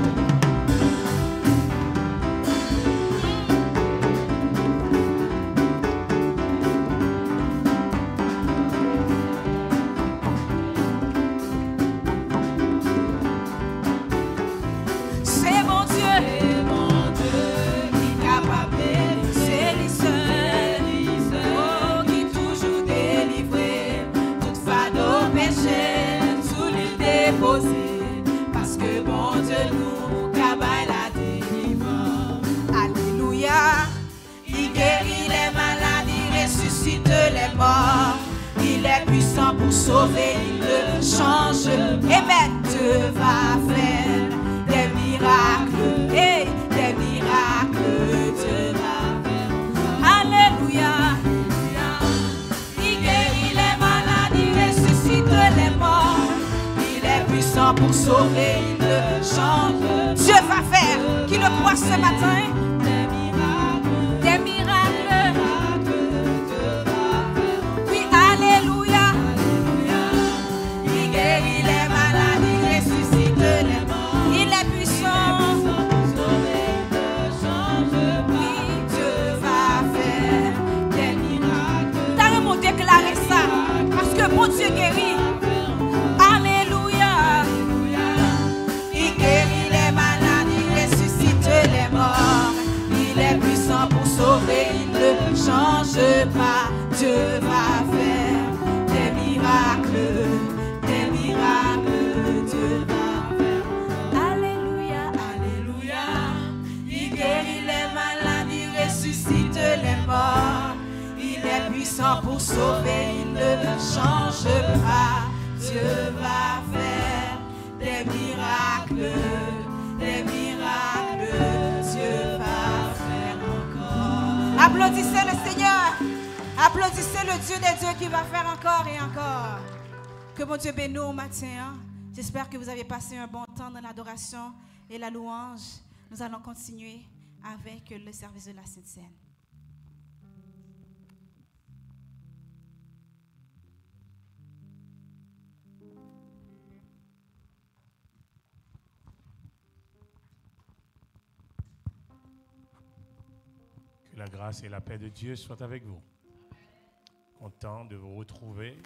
A: C'est mon Dieu. Qui est capable. C'est lui seul. Oh, qui toujours délivré. Toute fardeau péché sous l'île déposée. Parce que bon Dieu nous cabale la délivrance. Alléluia. Il guérit les malades, il ressuscite les morts. Il est puissant pour sauver, il le change. Amen. Dieu va faire des miracles. Hey, des miracles. Dieu va faire. Alléluia. Il guérit les malades, il ressuscite les morts. Puissant pour sauver, il le change. Dieu va faire, qui le croit ce matin, des miracles, des miracles. Oui, alléluia. Il guérit les malades, il ressuscite les morts. Il est puissant pour sauver, il le change. Oui, Dieu va faire des miracles. T'as vraiment déclaré ça, parce que mon Dieu guérit. Pour sauver, il ne change pas. Dieu va faire des miracles, des miracles. Dieu va faire. Alléluia, alléluia. Il guérit les malades, il ressuscite les morts. Il est puissant pour sauver, il ne change pas. Dieu va faire des miracles, des miracles. Dieu va faire. Applaudissez le Seigneur. Applaudissez le Dieu des dieux qui va faire encore et encore. Que mon Dieu bénisse au matin. J'espère que vous avez passé un bon temps dans l'adoration et la louange. Nous allons continuer avec le service de la Sainte Seine.
D: Que la grâce et la paix de Dieu soient avec vous. Content de vous retrouver.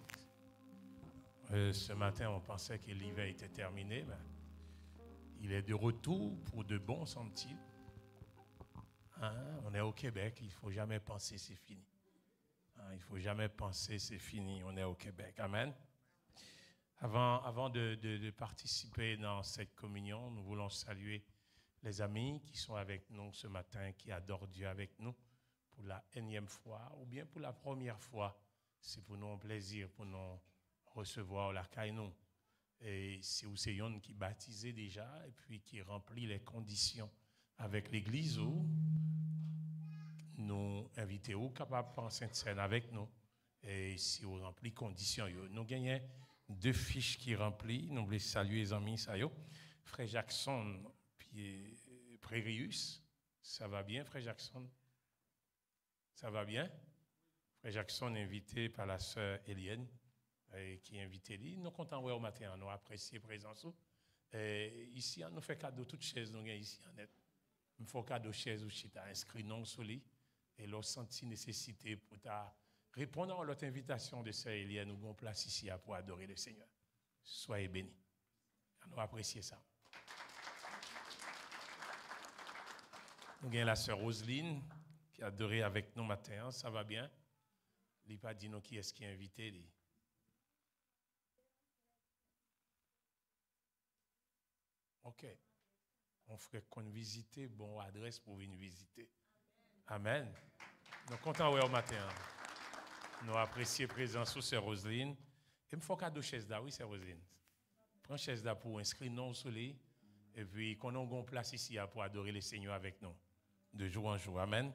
D: Ce matin, on pensait que l'hiver était terminé. Mais il est de retour pour de bons centimes. Hein? On est au Québec, il ne faut jamais penser c'est fini. Hein? Il ne faut jamais penser c'est fini, on est au Québec. Amen. Avant de participer dans cette communion, nous voulons saluer les amis qui sont avec nous ce matin, qui adorent Dieu avec nous pour la énième fois ou bien pour la première fois. C'est pour nous un plaisir pour nous recevoir la caille nous. Et si vous êtes un qui baptisé déjà et puis qui remplit les conditions avec l'église, nous invitons capables de prendre cette scène avec nous. Et si vous remplit les conditions, nous gagnons 2 fiches qui remplissent. Nous voulons saluer les amis, ça y est. Frère Jackson, puis Prérius, ça va bien, Frère Jackson? Ça va bien? Frère Jackson est invité par la sœur Eliane, qui est invitée. Nous sommes contents au matin, nous apprécions la présence. Ici, nous faisons cadeau toutes chaises, nous avons ici en net. Nous faisons cadeau chaises où tu as inscrit non sur lui et l'on senti nécessité pour répondre à notre invitation de sœur Eliane, nous avons place ici pour adorer le Seigneur. Soyez bénis. Nous apprécions ça. Nous avons la sœur Roselyne qui a adoré avec nous matin. Ça va bien? Il n'a pas dit nous qui est-ce qui est invité. OK. On ferait qu'on visite, bon adresse pour venir visiter. Amen. Nous sommes contents au matin. Nous apprécions la présence de sœur Roselyne. Il me faut cadeau chaise là, oui, sœur Roselyne. Prends chaise là pour inscrire non au soleil. Et puis, qu'on ait une place ici pour adorer le Seigneur avec nous, de jour en jour. Amen.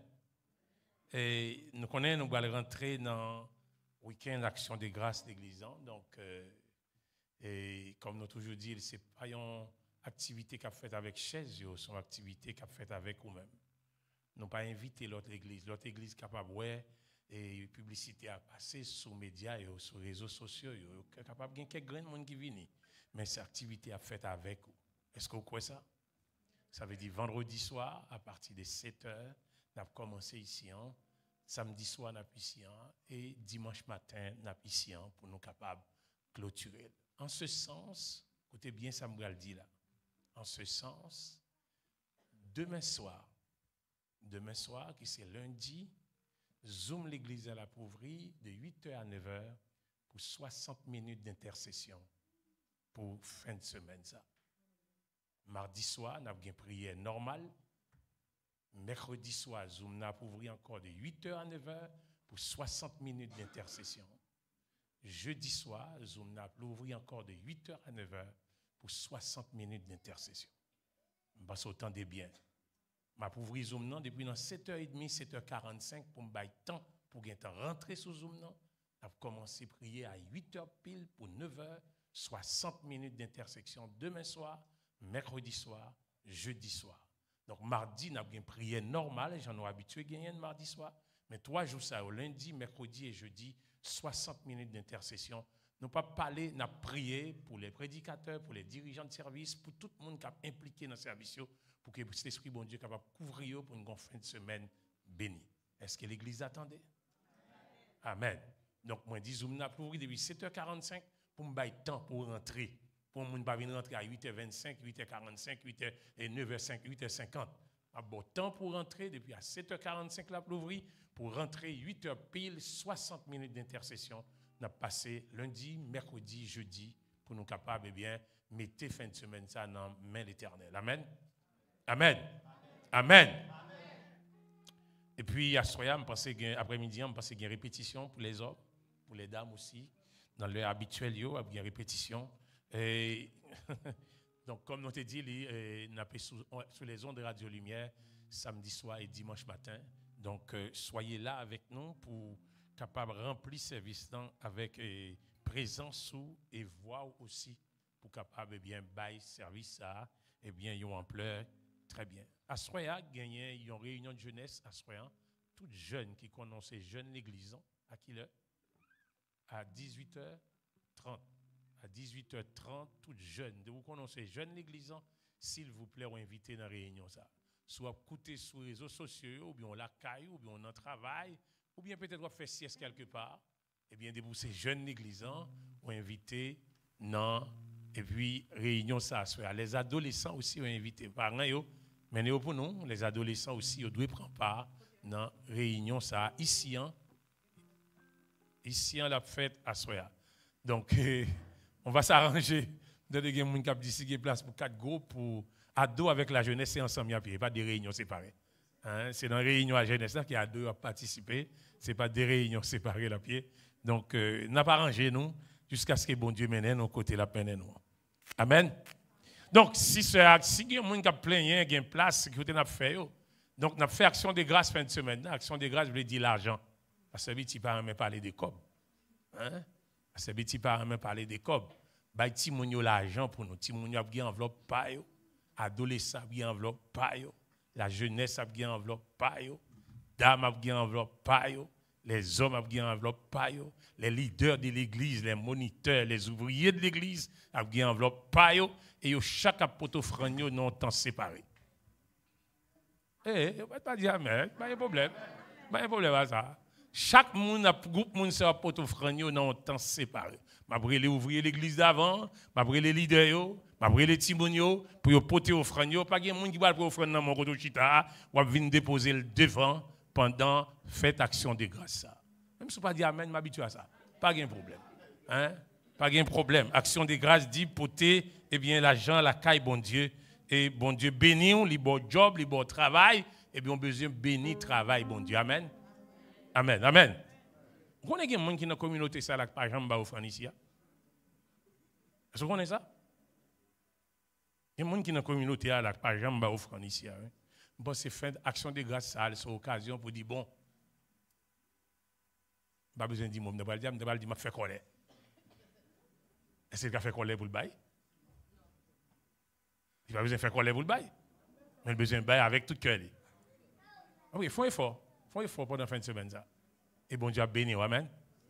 D: Et nous connaissons, nous allons rentrer dans le week-end d'Action de grâce de l'Église. Donc, et comme nous toujours dit, ce n'est pas une activité qu'a faite avec chaise, c'est une activité qu'a faite avec vous-même. Nous pas invité l'autre église capable et publicité à passer sur les médias et sur les réseaux sociaux, capable de quelques grands monde qui viennent, mais cette activité a faite avec vous. Est-ce que vous croyez ça? Ça veut dire vendredi soir à partir de 7h, nous avons commencé ici, samedi soir nous avons ici et dimanche matin nous avons ici pour nous capables de clôturer. En ce sens, écoutez bien ça me dit là. En ce sens, demain soir, qui c'est lundi, Zoom l'église à la pauvrerie de 8h à 9h pour 60 minutes d'intercession pour fin de semaine. Ça. Mardi soir, nous avons une prière normale. Mercredi soir, Zoom n'a pauvrerie encore de 8h à 9h pour 60 minutes d'intercession. Jeudi soir, Zoom n'a pauvrerie encore de 8h à 9h pour 60 minutes d'intercession. Je passe autant de biens. Ma pauvrerie Zoom non depuis dans 7h30, 7h45 pour me bailler temps pour rentrer sur Zoom non. On a commencé à prier à 8h pile pour 9h, 60 minutes d'intersection demain soir, mercredi soir, jeudi soir. Donc mardi, on a une prière normale, j'en ai habitué à gagner le mardi soir, mais 3 jours ça, au lundi, mercredi et jeudi, 60 minutes d'intercession. Nous pas parler, nous prier pour les prédicateurs, pour les dirigeants de service, pour tout le monde qui est impliqué dans le service, pour que l'Esprit bon Dieu soit capable de couvrir pour une fin de semaine bénie. Est-ce que l'Église attendait? Amen. Donc, moi, je dis, Zoom n'a pas ouvert depuis 7h45 pour me bailler temps pour rentrer. Pour ne pas venir rentrer à 8h25, 8h45, 9h05, 8h50. A bon temps pour rentrer depuis à 7h45 là pour ouvrir, pour rentrer 8h pile, 60 minutes d'intercession. On a passé lundi, mercredi, jeudi pour nous capables, mettre fin de semaine ça dans la main de l'Éternel. Amen. Amen. Amen. Amen. Et puis, à soir, après-midi, je pense qu'il y a une répétition pour les hommes, pour les dames aussi. Dans l'heure habituelle, il y a une répétition. Et donc, comme nous t'ai dit, nous avons sur les ondes de Radio Lumière, samedi soir et dimanche matin. Donc, soyez là avec nous pour capable de remplir ce service avec présence et voix aussi, pour capable bien bailler service ça, et bien, ils ont ampleur. Très bien. À Soya, il y a une réunion de jeunesse à Soya. Toutes jeunes qui connaissent jeunes l'église, à quelle heure? À 18h30. À 18h30, toutes jeunes. Vous connaissez jeunes l'église, s'il vous plaît, on invite dans la réunion. Ça. Soit écouter sur les réseaux sociaux, ou bien on la caille, ou bien on en travaille, ou bien peut-être on fait sieste quelque part. Eh bien, pour ces jeunes l'église, on invite dans. Et puis, réunion ça à Soya. Les adolescents aussi ont invité. Parents, mais pour nous, les adolescents aussi, ils doivent prendre part dans réunion ça ici, la fête à Soya. Donc, On va s'arranger. Dans des gens qui ont dit place pour 4 groupes, pour ados avec la jeunesse, c'est ensemble à pied, pas des réunions séparées. Hein? C'est dans les réunions à jeunesse là qu'il y a 2 à participer. Ce n'est pas des réunions séparées à pied. Donc, on n'a pas arrangé nous jusqu'à ce que bon Dieu mène nos côtés la peine nous. Amen. Donc, si il y a des gens qui ont plein, il y a une place, qui ont fait. Donc, on a fait action de grâce fin de semaine. Action de grâce veut dire l'argent. Parce que tu ne peux même parler des cobs. Hein? Parce que tu ne peux même parler des cobs. Bah, ti moun yo l'argent pour nous. Ti moun yo a bien enveloppe pa yo. Adolescent a bien enveloppe pa yo. La jeunesse a bien enveloppe pa yo. Dame a bien enveloppe pa yo. Les hommes a bien enveloppe pa yo. Les leaders de l'église, les moniteurs, les ouvriers de l'église a bien enveloppe pa yo. Et yo chaque poto franyo non temps séparé. Eh, pas dire amen, pas de problème. Pas de problème à ça. Chaque monde a groupe monde se poto franyo non temps séparé. M'abré les ouvriers de l'église d'avant, m'abré les leaders yo, m'abré les timonio pour yo poter offrande yo, pas gen monde qui va pour offrande dans mon koto chita, ou venir déposer le devant pendant fête action de grâce ça. Même si pas dire amen, m'habitue à ça. Pas de problème. Hein? Pas de problème. Action de grâce dit poter eh bien l'argent la caille bon Dieu et bon Dieu bénit on, li bon job, li bon travail et bien on besoin bénir travail bon Dieu. Amen. Amen. Amen. Vous connaissez des gens qui dans la communauté ça là pas jamais ba offrande ici. Est-ce que vous connaissez ça? Il y a des gens qui dans la communauté là pas jamais ba offrande ici. Bon c'est fin action de grâce ça c'est occasion pour dire bon pas besoin de dire moi ne pas dire m'a fait colère. Est-ce qu'il a fait colère pour le bail? Il n'a pas besoin de faire colère pour le bail. Mais il a besoin de bail avec tout cœur. Oui, il faut effort. Il faut effort pendant la fin de semaine. Ça. Et bon Dieu a béni. Amen.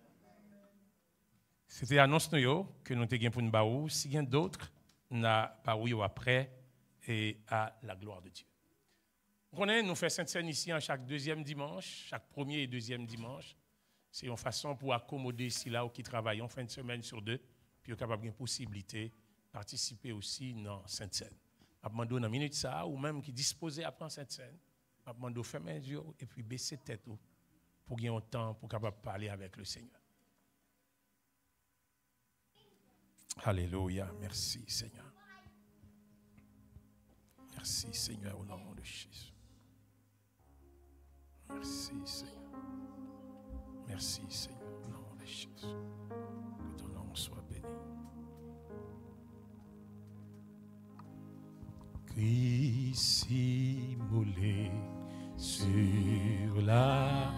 D: C'était l'annonce que nous avons pour nous baou. Si il y a d'autres, nous avons après et à la gloire de Dieu. Nous faisons Sainte-Seine ici en chaque deuxième dimanche, chaque premier et deuxième dimanche. C'est une façon pour accommoder ceux là qui travaillent en fin de semaine sur 2, puis être capable de possibilité de participer aussi dans Sainte-Seine. Je demande dans une minute ça, ou même qui disposent à prendre Sainte-Seine, je demande de fermer les yeux et puis baisser tête pour gagner un temps pour capable parler avec le Seigneur. Alléluia, merci Seigneur. Merci Seigneur au nom de Jésus. Merci Seigneur. Merci Seigneur au nom de Jésus. Que ton nom soit béni. Christ immolé sur la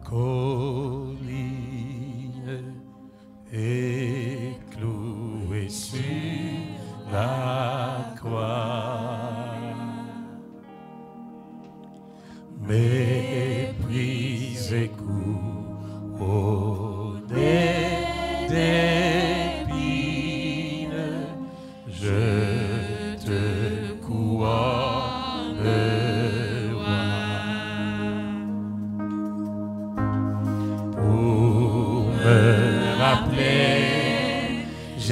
D: colline et cloué sur la croix. Méprisé, couronné d'épines, je te couronne, roi. Pour me rappeler,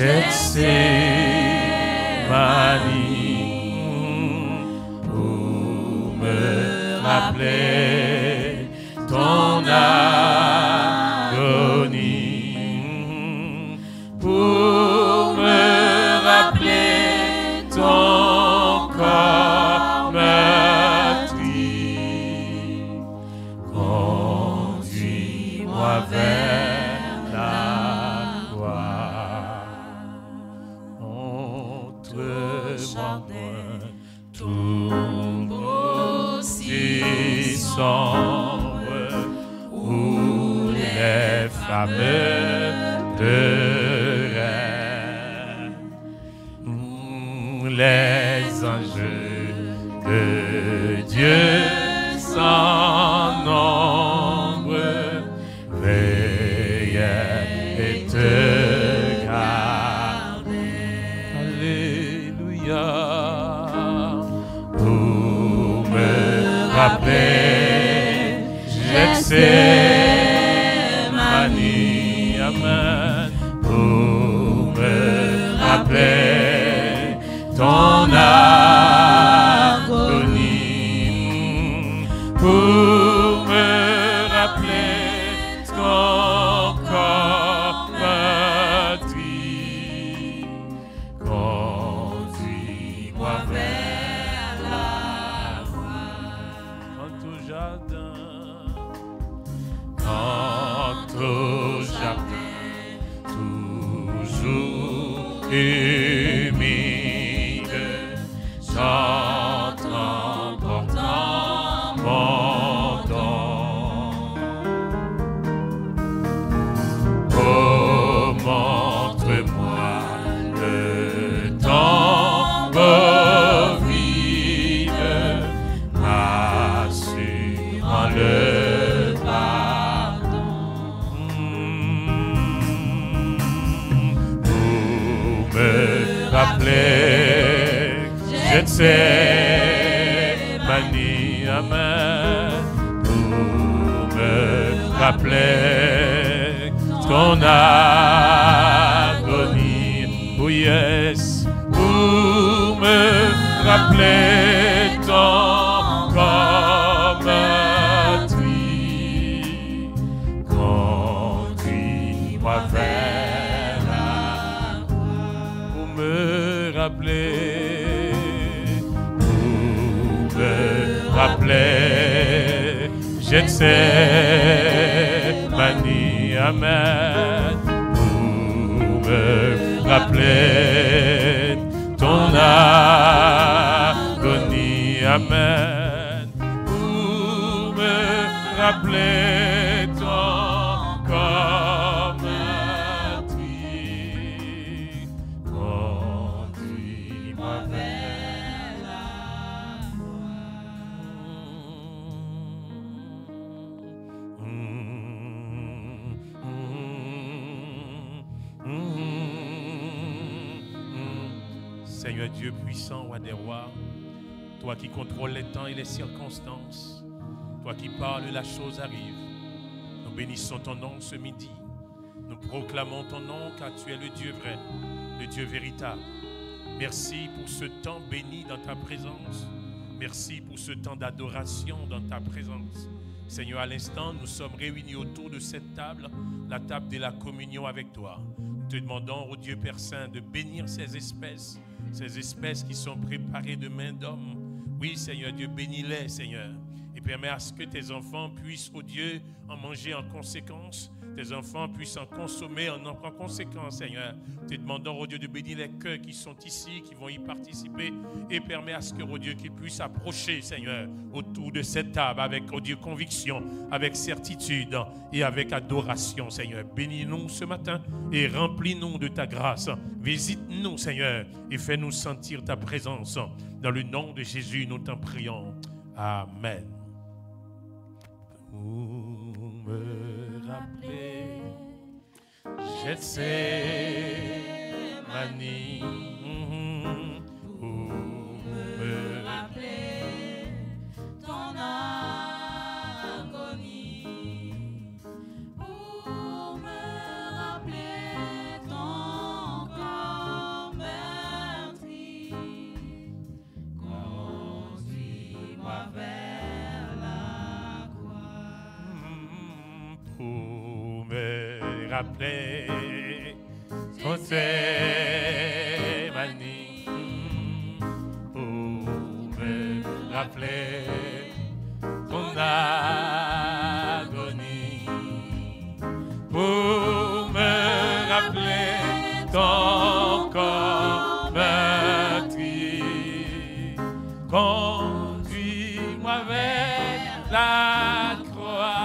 D: Gethsémani, pour me rappeler ton agonie, pour me rappeler ton corps meurtri. Conduis-moi vers la croix. Montre-moi tombeau si sombre où les fameux de rêve, les anges de Dieu sans nombre veillaient et te gardaient. Alléluia. Pour me rappeler, Gethsémani, amen. Pour me rappeler ton agonie, pour me rappeler ton corps meurtri. humide, j'entends portant mon don. Oh, montre-moi le temps vide, assurant le pardon. Pour me rappeler, je ne sais pas ni amen. Pour me rappeler ton agonie, oh yes. Pour me rappeler ton combattu, conduis-moi vers la croix. Pour me rappeler, je ne sais pas ni amen. Pour me rappeler ton agonie, amen. Pour me rappeler ton combattu, conduis-moi vers la Seigneur Dieu puissant, roi des rois, toi qui contrôles les temps et les circonstances, toi qui parles, la chose arrive. Nous bénissons ton nom ce midi. Nous proclamons ton nom car tu es le Dieu vrai, le Dieu véritable. Merci pour ce temps béni dans ta présence. Merci pour ce temps d'adoration dans ta présence. Seigneur, à l'instant, nous sommes réunis autour de cette table, la table de la communion avec toi. Nous te demandons, ô Dieu Père Saint, de bénir ces espèces qui sont préparées de main d'homme. Oui, Seigneur Dieu, bénis-les, Seigneur, et permets à ce que tes enfants puissent, ô Dieu, en manger en conséquence. Tes enfants puissent en consommer en conséquence, Seigneur. Te demandons, oh Dieu, de bénir les cœurs qui sont ici, qui vont y participer, et permets à ce que, oh Dieu, qu'ils puissent approcher, Seigneur, autour de cette table avec, oh Dieu, conviction, avec certitude et avec adoration, Seigneur. Bénis-nous ce matin et remplis-nous de ta grâce. Visite-nous, Seigneur, et fais-nous sentir ta présence. Dans le nom de Jésus, nous t'en prions. Amen. Rappeler, je sais, Mani, pour me rappeler ton agonie, pour me rappeler ton corps meurtri, conduis-moi vers la croix. Pour me rappeler ton témoignage, pour me rappeler ton agonie, pour me rappeler ton corps meurtri, conduis-moi vers la croix.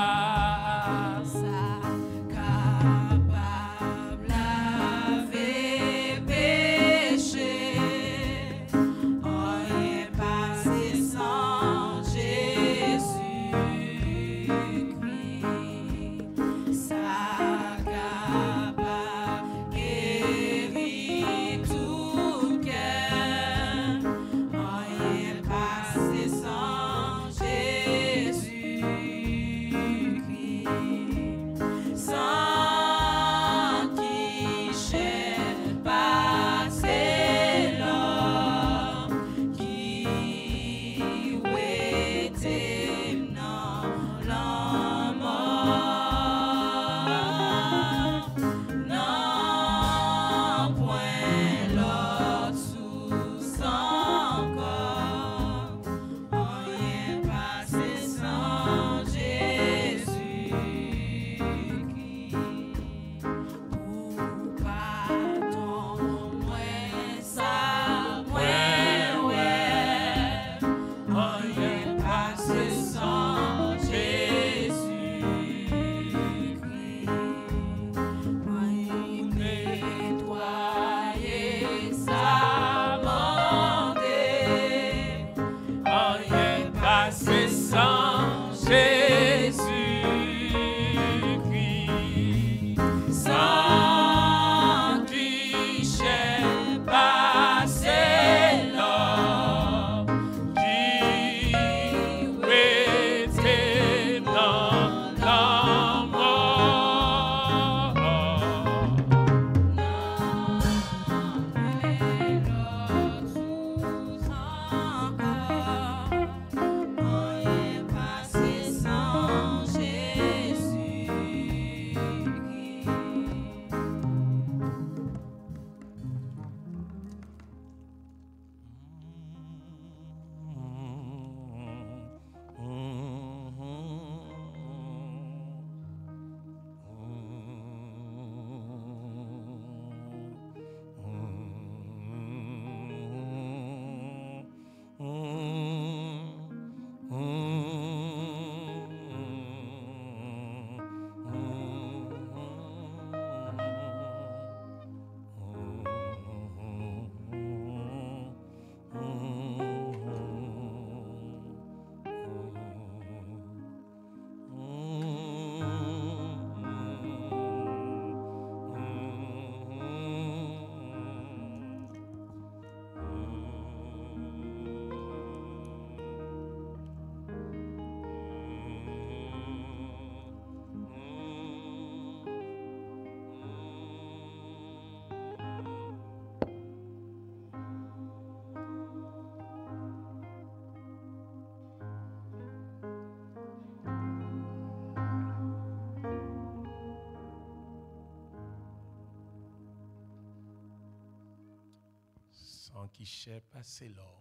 D: Sans qui chait passer l'or,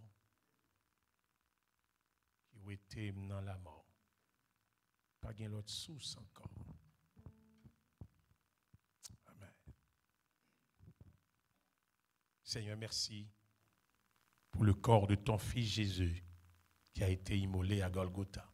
D: qui était dans la mort. Pas gain l'autre source encore. Amen. Seigneur, merci pour le corps de ton fils Jésus qui a été immolé à Golgotha.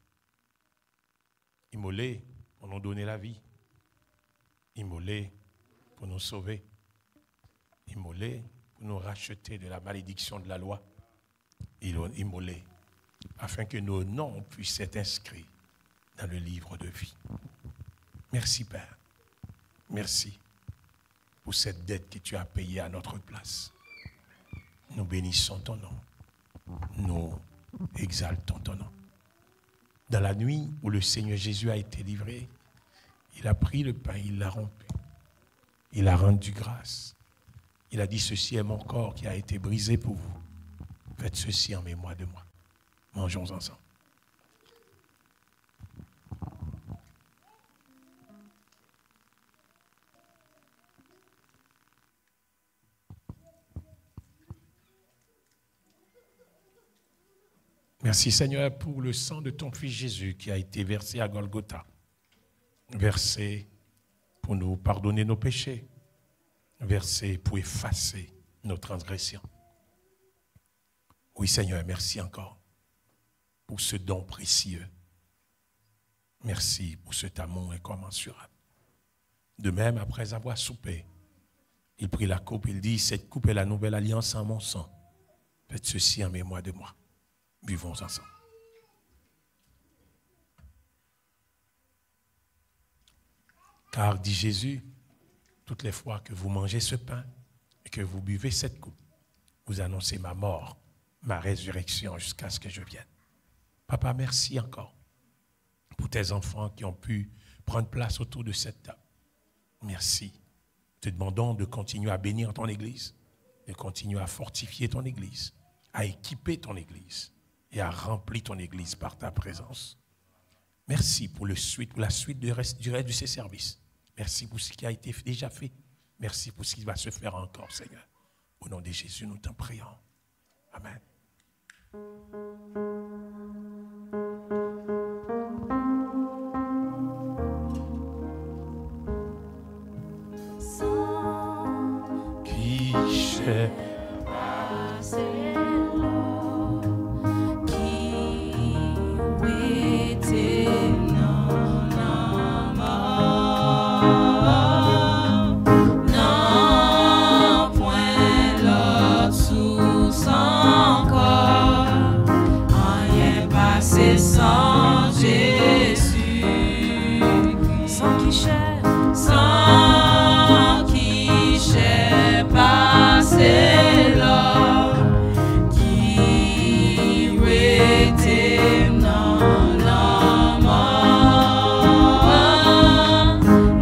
D: Immolé pour nous donner la vie. Immolé pour nous sauver. Immolé pour nous racheter de la malédiction de la loi. Immolé afin que nos noms puissent être inscrits dans le livre de vie. Merci Père. Merci pour cette dette que tu as payée à notre place. Nous bénissons ton nom. Nous exaltons ton nom. Dans la nuit où le Seigneur Jésus a été livré, il a pris le pain, il l'a rompu. Il a rendu grâce. Il a dit, ceci est mon corps qui a été brisé pour vous. Faites ceci en mémoire de moi. Mangeons ensemble. Merci Seigneur pour le sang de ton Fils Jésus qui a été versé à Golgotha. Versé pour nous pardonner nos péchés. Versé pour effacer nos transgressions. Oui Seigneur, merci encore pour ce don précieux. Merci pour cet amour incommensurable. De même, après avoir soupé, il prit la coupe, il dit, cette coupe est la nouvelle alliance en mon sang. Faites ceci en mémoire de moi. Buvons ensemble. Car, dit Jésus, toutes les fois que vous mangez ce pain et que vous buvez cette coupe, vous annoncez ma mort, ma résurrection jusqu'à ce que je vienne. Papa, merci encore pour tes enfants qui ont pu prendre place autour de cette table. Merci. Te demandons de continuer à bénir ton Église, de continuer à fortifier ton Église, à équiper ton Église et à remplir ton Église par ta présence. Merci pour la suite du reste de ces services. Merci pour ce qui a été déjà fait. Merci pour ce qui va se faire encore, Seigneur. Au nom de Jésus, nous t'en prions. Amen.
B: Sans
D: Qui chait
B: passer l'eau, qui était non mort, non point l'autre sous encore, rien passé sans Jésus, sans qui chait, sans qui chait passer l'eau, qui était non mort,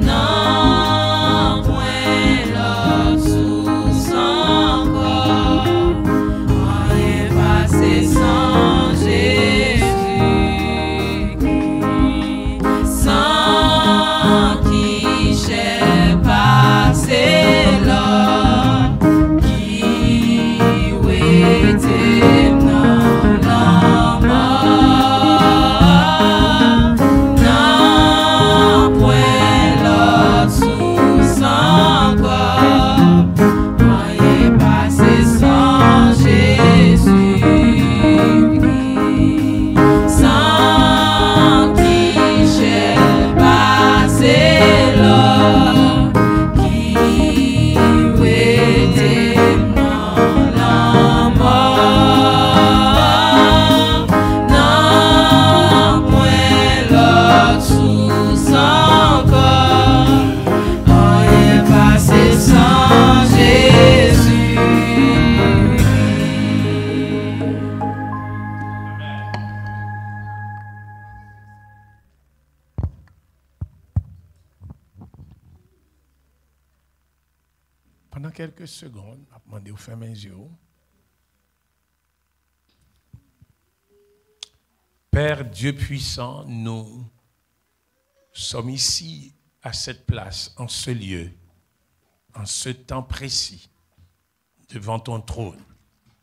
B: non point l'autre sous encore, rien passé sans Jésus, sans qui j'ai passé là, qui était non mort, non point l'autre sous encore, rien passé sans Jésus, sans qui j'ai passé là, qui était non mort, non point l'autre sous encore, rien passé sans Jésus.
D: Pendant quelques secondes, je vais demander aux femmes mes yeux. Père Dieu puissant, nous sommes ici à cette place, en ce lieu, en ce temps précis, devant ton trône,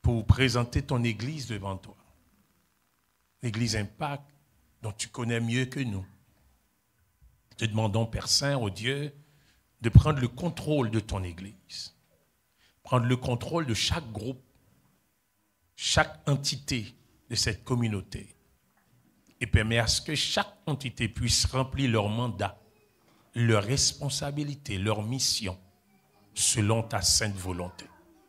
D: pour présenter ton Église devant toi. L'Église Impact, dont tu connais mieux que nous. Te demandons, Père Saint, au Dieu, de prendre le contrôle de ton Église. Prendre le contrôle de chaque groupe, chaque entité de cette communauté. Et permet à ce que chaque entité puisse remplir leur mandat, leur responsabilité, leur mission, selon ta sainte volonté.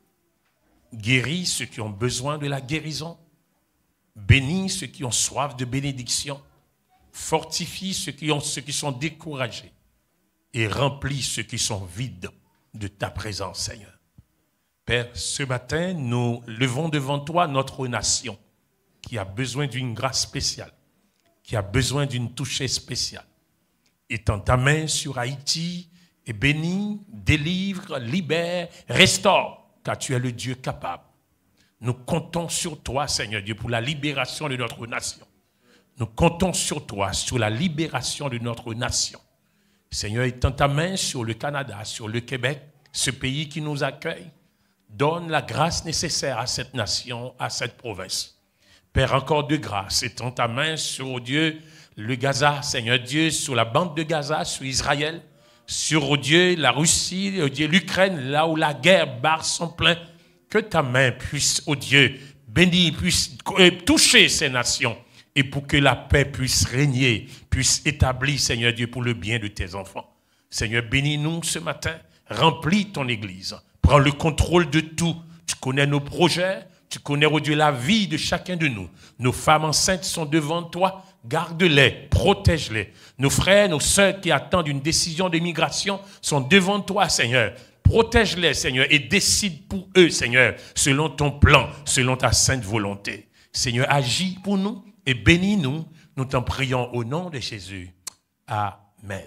D: Guéris ceux qui ont besoin de la guérison. Bénis ceux qui ont soif de bénédiction. Fortifie ceux qui sont découragés. Et remplis ceux qui sont vides de ta présence, Seigneur. Père, ce matin, nous levons devant toi notre nation qui a besoin d'une grâce spéciale, qui a besoin d'une touchée spéciale. Étends ta main sur Haïti et bénis, délivre, libère, restaure, car tu es le Dieu capable. Nous comptons sur toi, Seigneur Dieu, pour la libération de notre nation. Nous comptons sur toi, sur la libération de notre nation. Seigneur, étends ta main sur le Canada, sur le Québec, ce pays qui nous accueille. Donne la grâce nécessaire à cette nation, à cette province. Père, encore de grâce, étends ta main sur, oh Dieu, le Gaza, Seigneur Dieu, sur la bande de Gaza, sur Israël, sur, oh Dieu, la Russie, oh Dieu, l'Ukraine, là où la guerre barre son plein. Que ta main puisse, oh Dieu, bénir, puisse toucher ces nations et pour que la paix puisse régner, puisse établir, Seigneur Dieu, pour le bien de tes enfants. Seigneur, bénis-nous ce matin, remplis ton Église, prends le contrôle de tout. Tu connais nos projets, tu connais, oh Dieu, la vie de chacun de nous. Nos femmes enceintes sont devant toi, garde-les, protège-les. Nos frères, nos sœurs qui attendent une décision d'immigration sont devant toi, Seigneur. Protège-les, Seigneur, et décide pour eux, Seigneur, selon ton plan, selon ta sainte volonté. Seigneur, agis pour nous et bénis-nous. Nous t'en prions au nom de Jésus. Amen.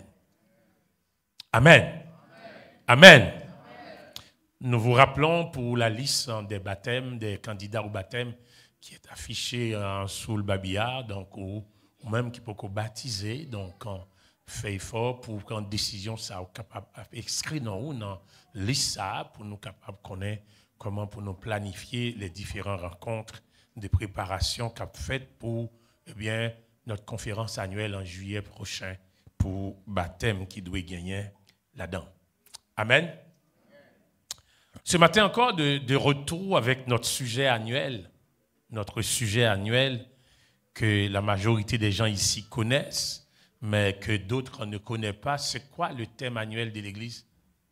D: Amen. Amen. Nous vous rappelons pour la liste des baptêmes, des candidats au baptême qui est affichée sous le babillard, donc, ou même qui peut baptiser. Donc, fait effort pour prendre décision, ça capable écrit dans la liste ça pour nous capables de connaître comment pour nous planifier les différentes rencontres de préparation qu'a faites pour notre conférence annuelle en juillet prochain pour baptême qui doit gagner là-dedans. Amen. Ce matin encore de retour avec notre sujet annuel que la majorité des gens ici connaissent, mais que d'autres ne connaissent pas. C'est quoi le thème annuel de l'Église?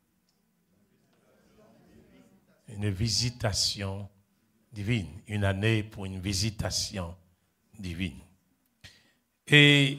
D: Une visitation divine. Une année pour une visitation divine. Et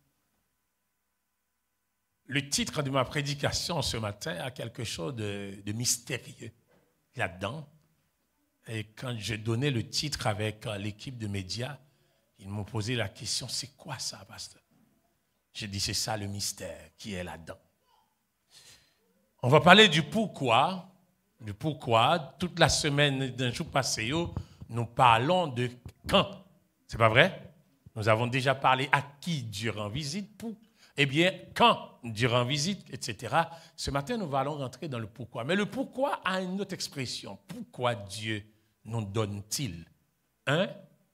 D: le titre de ma prédication ce matin a quelque chose de mystérieux là-dedans. Et quand je donnais le titre avec l'équipe de médias, ils m'ont posé la question, c'est quoi ça, pasteur? J'ai dit, c'est ça le mystère qui est là-dedans. On va parler du pourquoi. Du pourquoi. Toute la semaine d'un jour passé, nous parlons de quand. C'est pas vrai? Nous avons déjà parlé à qui durant visite, pour. Eh bien, quand durant visite, etc. Ce matin, nous allons rentrer dans le pourquoi. Mais le pourquoi a une autre expression. Pourquoi Dieu nous donne-t-il? Hein?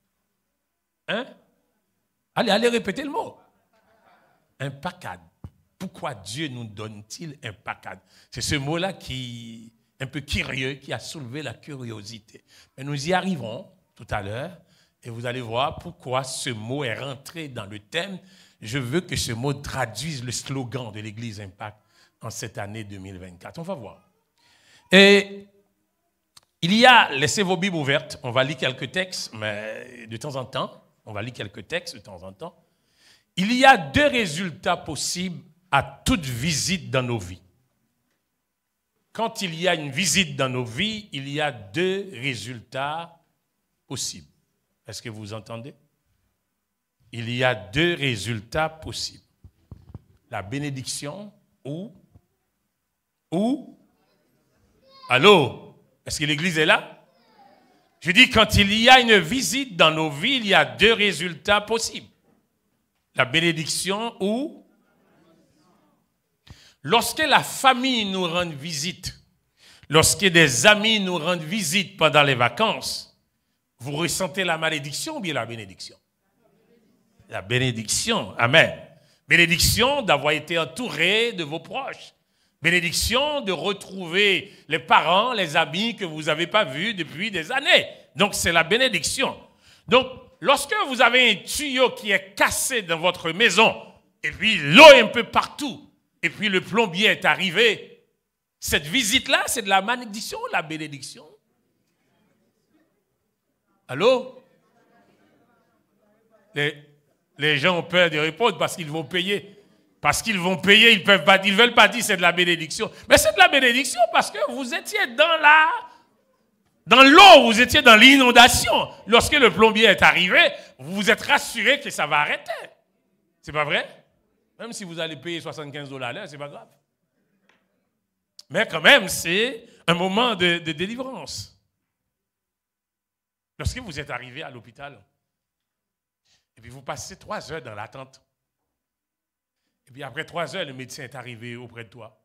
D: Allez répéter le mot. Un pacade. Pourquoi Dieu nous donne-t-il un pacade? C'est ce mot-là qui est un peu curieux, qui a soulevé la curiosité. Mais nous y arrivons tout à l'heure et vous allez voir pourquoi ce mot est rentré dans le thème. Je veux que ce mot traduise le slogan de l'Église Impact en cette année 2024. On va voir. Et laissez vos Bibles ouvertes, on va lire quelques textes, mais de temps en temps, Il y a 2 résultats possibles à toute visite dans nos vies. Quand il y a une visite dans nos vies, il y a 2 résultats possibles. Est-ce que vous entendez? Il y a 2 résultats possibles. La bénédiction ou allô? Est-ce que l'Église est là? Je dis, quand il y a une visite dans nos vies, il y a 2 résultats possibles. La bénédiction ou lorsque la famille nous rend visite, lorsque des amis nous rendent visite pendant les vacances, vous ressentez la malédiction ou bien la bénédiction? La bénédiction, amen. Bénédiction d'avoir été entouré de vos proches. Bénédiction de retrouver les parents, les amis que vous n'avez pas vus depuis des années. Donc, c'est la bénédiction. Donc, lorsque vous avez un tuyau qui est cassé dans votre maison, et puis l'eau est un peu partout, et puis le plombier est arrivé, cette visite-là, c'est de la malédiction ou la bénédiction? Allô? Les gens ont peur de répondre parce qu'ils vont payer. Parce qu'ils vont payer, ils ne veulent pas dire c'est de la bénédiction. Mais c'est de la bénédiction parce que vous étiez dans l'eau, vous étiez dans l'inondation. Lorsque le plombier est arrivé, vous vous êtes rassuré que ça va arrêter. C'est pas vrai? Même si vous allez payer $75 l'heure, c'est pas grave. Mais quand même, c'est un moment de délivrance. Lorsque vous êtes arrivé à l'hôpital, et puis vous passez 3 heures dans l'attente, et puis après 3 heures, le médecin est arrivé auprès de toi.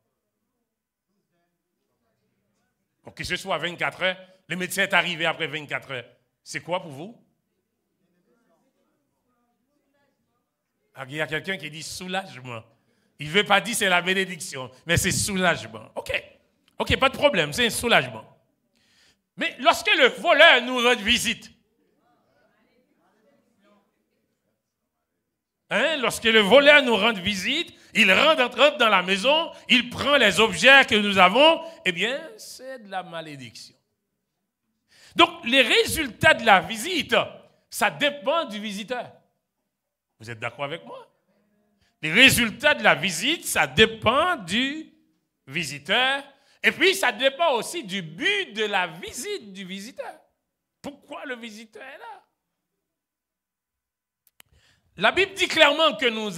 D: Pour que ce soit 24 heures, le médecin est arrivé après 24 heures. C'est quoi pour vous? Il y a quelqu'un qui dit soulagement. Il ne veut pas dire c'est la bénédiction, mais c'est soulagement. OK, pas de problème, c'est un soulagement. Mais lorsque le voleur nous rend visite, lorsque le voleur nous rend visite, il rentre dans la maison, il prend les objets que nous avons, eh bien, c'est de la malédiction. Donc, les résultats de la visite, ça dépend du visiteur. Vous êtes d'accord avec moi? Les résultats de la visite, ça dépend du visiteur. Et puis, ça dépend aussi du but de la visite du visiteur. Pourquoi le visiteur est là? La Bible dit clairement que nous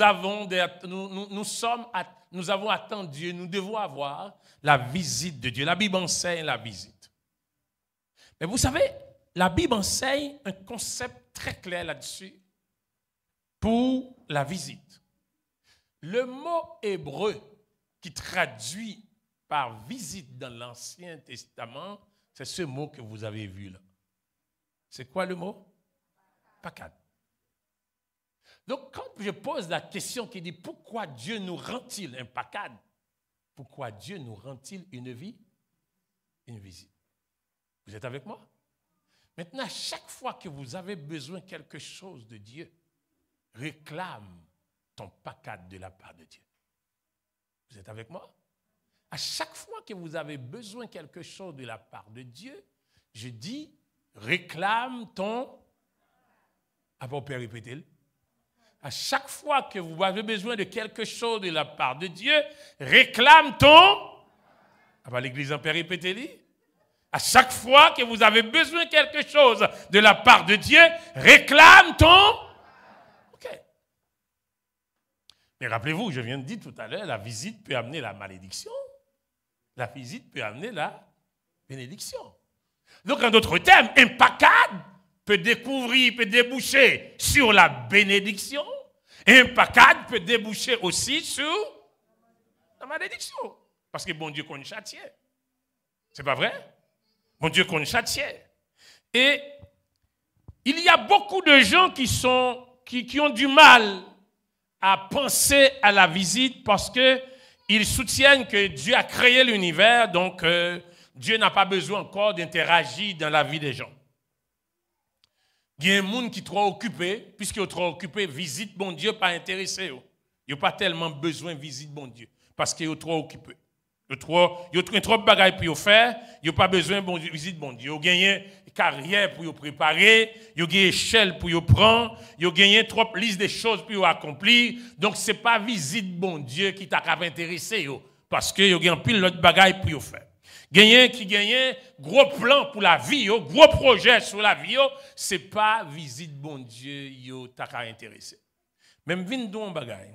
D: avons attendu, nous devons avoir la visite de Dieu. La Bible enseigne la visite. Mais vous savez, la Bible enseigne un concept très clair là-dessus pour la visite. Le mot hébreu qui traduit par visite dans l'Ancien Testament, c'est ce mot que vous avez vu là. C'est quoi le mot? Pakad. Donc, quand je pose la question qui dit pourquoi Dieu nous rend-il un pakad? Pourquoi Dieu nous rend-il une visite? Vous êtes avec moi? Maintenant, chaque fois que vous avez besoin de quelque chose de Dieu, réclame ton pakad de la part de Dieu. Vous êtes avec moi? À chaque fois que vous avez besoin de quelque chose de la part de Dieu, je dis, réclame ton... Ah bon, Père, répétez-le. À chaque fois que vous avez besoin de quelque chose de la part de Dieu, réclame ton... Ah ben, l'Église en Père, répétez-le. À chaque fois que vous avez besoin de quelque chose de la part de Dieu, réclame ton... OK. Mais rappelez-vous, je viens de dire tout à l'heure, la visite peut amener la malédiction. La visite peut amener la bénédiction. Donc, en d'autres termes, un pakad peut déboucher sur la bénédiction, et un pakad peut déboucher aussi sur la malédiction. Parce que bon Dieu qu'on châtie. C'est pas vrai? Bon Dieu qu'on châtie. Et il y a beaucoup de gens qui ont du mal à penser à la visite parce qu'ils soutiennent que Dieu a créé l'univers, donc Dieu n'a pas besoin encore d'interagir dans la vie des gens. Il y a un monde qui est trop occupé, puisqu'il est trop occupé, visite bon Dieu, pas intéressé. Il n'y a pas tellement besoin de visite bon Dieu, parce qu'il est trop occupé. Il y a trop de bagages pour faire, il n'y a pas besoin de visite bon Dieu. Il y a gagné carrière pour préparer, il y a gagné échelle pour prendre, il y a gagné trop liste de choses pour accomplir. Donc, ce n'est pas visite bon Dieu qui t'a intéressé, parce qu'il y a gagné pile d'autres bagages pour faire. Qui gagne gros plan pour la vie, gros projet sur la vie, ce n'est pas visite bon Dieu qui t'a intéressé. Même vin don bagay.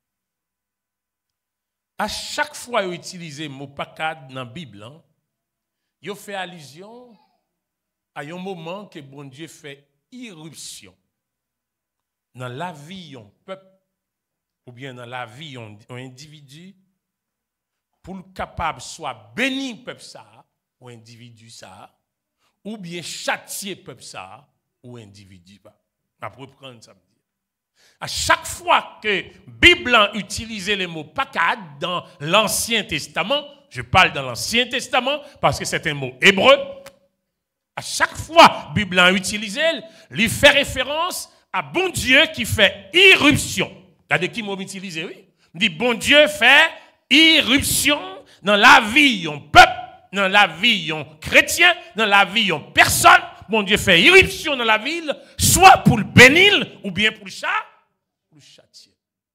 D: À chaque fois qu'ils utilisent le mot pakad dans la Bible, ils fait allusion à un moment que bon Dieu fait irruption dans la vie d'un peuple ou bien dans la vie d'un individu pour le capable soit béni peuple ça ou individu ça, ou bien châtier peuple ça, ou individu ça. On va reprendre ça. À chaque fois que Bible a utilisé le mot pakad dans l'Ancien Testament, je parle dans l'Ancien Testament parce que c'est un mot hébreu, à chaque fois Bible a utilisé, il fait référence à bon Dieu qui fait irruption. Regardez qui m'a utilisé, oui. Il dit bon Dieu fait irruption dans la vie d'un peuple, dans la vie d'un chrétien, dans la vie d'une personne. Bon Dieu fait irruption dans la ville, soit pour le bénir ou bien pour le châtier.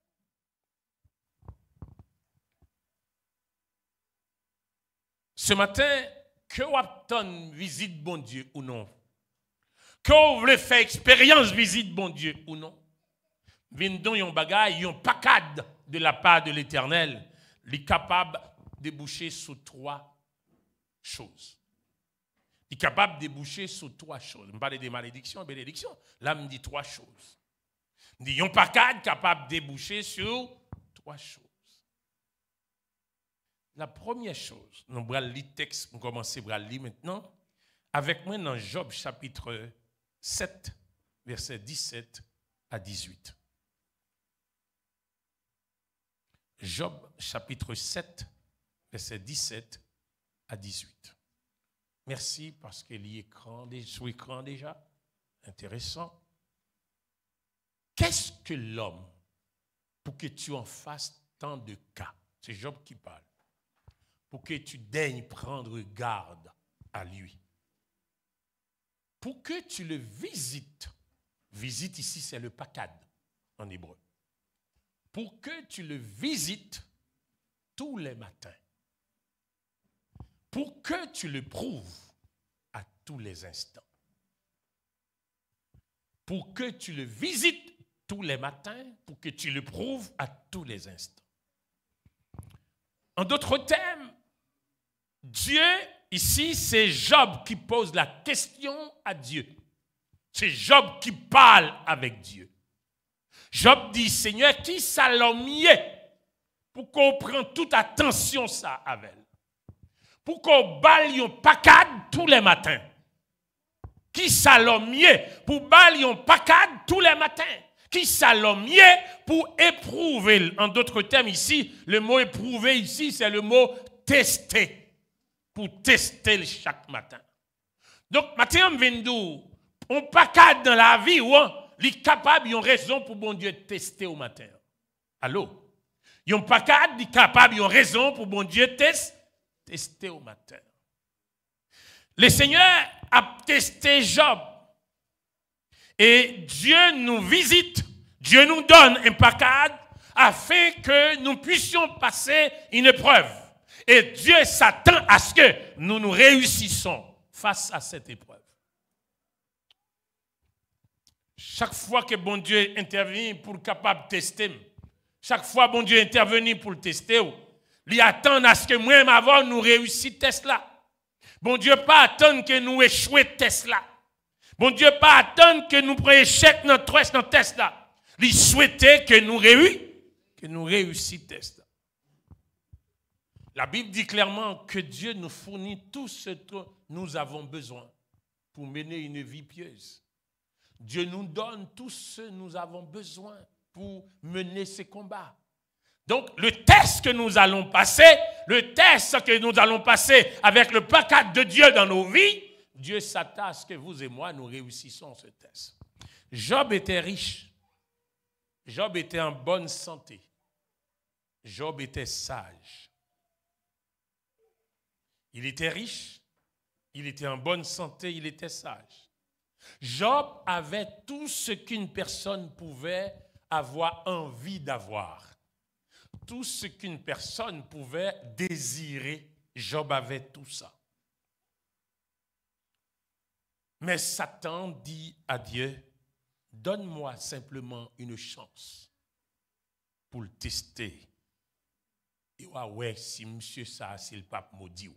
D: Ce matin, que vous attendez visite bon Dieu ou non? Que vous voulez faire expérience visite bon Dieu ou non? Vindon yon bagay, yon pakad de la part de l'Éternel, il est capable de déboucher sur 3 choses. Il est capable de déboucher sur 3 choses. Je ne parle pas de malédiction, bénédiction. Là, je me dit 3 choses. Je dis, yon pakad capable de déboucher sur 3 choses. La première chose, nous allons lire le texte, nous commençons à lire maintenant, avec moi dans Job chapitre 7, versets 17 à 18. Job chapitre 7, versets 17 à 18. Merci parce qu'il y a écran, sous écran déjà. Intéressant. Qu'est-ce que l'homme pour que tu en fasses tant de cas? C'est Job qui parle. Pour que tu daignes prendre garde à lui. Pour que tu le visites. Visite ici, c'est le pakad en hébreu. Pour que tu le visites tous les matins. Pour que tu le prouves à tous les instants. Pour que tu le visites tous les matins, pour que tu le prouves à tous les instants. En d'autres termes, Dieu, ici, c'est Job qui pose la question à Dieu. C'est Job qui parle avec Dieu. Job dit, Seigneur, qui ça l'homme pour qu'on prenne toute attention ça avec elle? Pour qu'on baille un pakad tous les matins. Qui ça l'homme pour bailler un pakad tous les matins? Qui ça l'homme pour éprouver? En d'autres termes ici, le mot éprouver ici, c'est le mot tester. Pour tester chaque matin. Donc, matin, on pakad dans la vie, ou il est capable, il a raison pour bon Dieu tester au matin. Allô? Il a pakad, il est capable, il a raison pour bon Dieu tester au matin. Le Seigneur a testé Job. Et Dieu nous visite, Dieu nous donne un pakad afin que nous puissions passer une épreuve. Et Dieu s'attend à ce que nous réussissons face à cette épreuve. Chaque fois que bon Dieu intervient pour capable de tester, chaque fois bon Dieu intervient pour le tester, il attend à ce que moi-même avant nous réussissions test là. Bon Dieu pas attendre que nous échouions test là. Bon Dieu pas attendre que nous prenions échec dans notre test là. Il souhaitait que nous réussissions test là. La Bible dit clairement que Dieu nous fournit tout ce dont nous avons besoin pour mener une vie pieuse. Dieu nous donne tout ce que nous avons besoin pour mener ces combats. Donc, le test que nous allons passer avec le pakad de Dieu dans nos vies, Dieu s'attend à ce que vous et moi, nous réussissons ce test. Job était riche. Job était en bonne santé. Job était sage. Il était riche, il était en bonne santé, il était sage. Job avait tout ce qu'une personne pouvait avoir envie d'avoir. Tout ce qu'une personne pouvait désirer, Job avait tout ça. Mais Satan dit à Dieu, donne-moi simplement une chance pour le tester. Et ouais, si monsieur ça, c'est le pape maudit.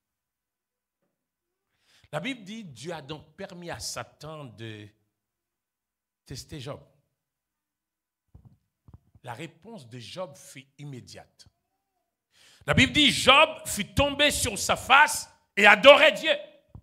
D: La Bible dit, Dieu a donc permis à Satan de tester Job. La réponse de Job fut immédiate. La Bible dit, Job fut tombé sur sa face et adorait Dieu.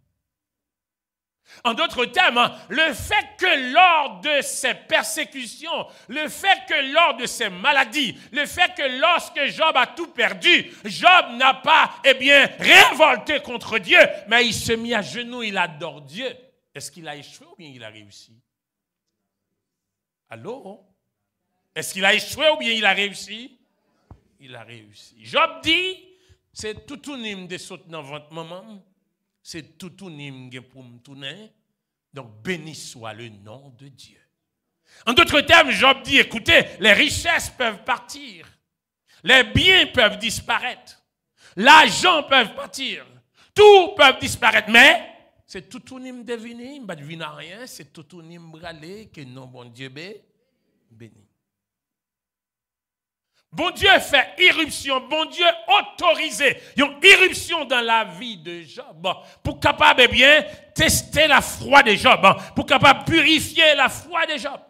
D: En d'autres termes, le fait que lors de ces persécutions, le fait que lors de ces maladies, le fait que lorsque Job a tout perdu, Job n'a pas, révolté contre Dieu, mais il se mit à genoux, il adore Dieu. Est-ce qu'il a échoué ou bien il a réussi? Allô? Est-ce qu'il a échoué ou bien il a réussi? Il a réussi. Job dit, c'est tout un de saut dans votre maman. C'est tout un pour me tourner. Donc, béni soit le nom de Dieu. En d'autres termes, Job dit, écoutez, les richesses peuvent partir. Les biens peuvent disparaître. L'argent peut partir. Tout peut disparaître. Mais, c'est tout un deviner, il ne devine rien. C'est tout un bralé que non, bon Dieu béni. Bon Dieu fait irruption, bon Dieu autorisé une irruption dans la vie de Job pour capable tester la foi de Job, pour capable purifier la foi de Job.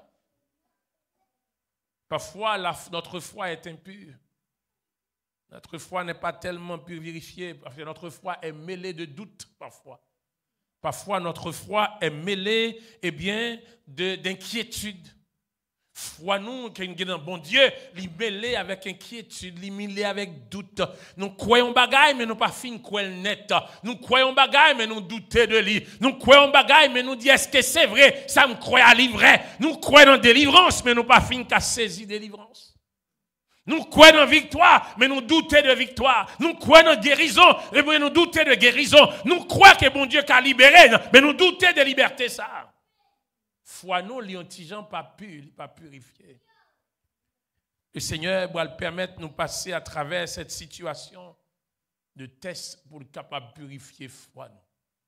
D: Parfois, notre foi est impure. Notre foi n'est pas tellement purifiée parce que notre foi est mêlée de doutes parfois. Parfois, notre foi est mêlée d'inquiétude. Foi nous, qui est un bon Dieu, li mêlé avec inquiétude, li mêlé avec doute. Nous croyons bagaille, mais nous pas fin croire net. Nous croyons bagaille, mais nous doutons de lui. Nous croyons bagaille, mais nous disons est-ce que c'est vrai? Ça me croit à vrai. Nous croyons dans délivrance, mais nous pas fin qu'à saisir délivrance. Nous croyons dans victoire, mais nous doutons de victoire. Nous croyons dans guérison, mais nous doutons de guérison. Nous croyons que bon Dieu a libéré, mais nous doutons de liberté ça. Foi nous, les gens pas pur, pas purifié. Le Seigneur va le permettre de nous passer à travers cette situation de test pour le capable de purifier foi nous.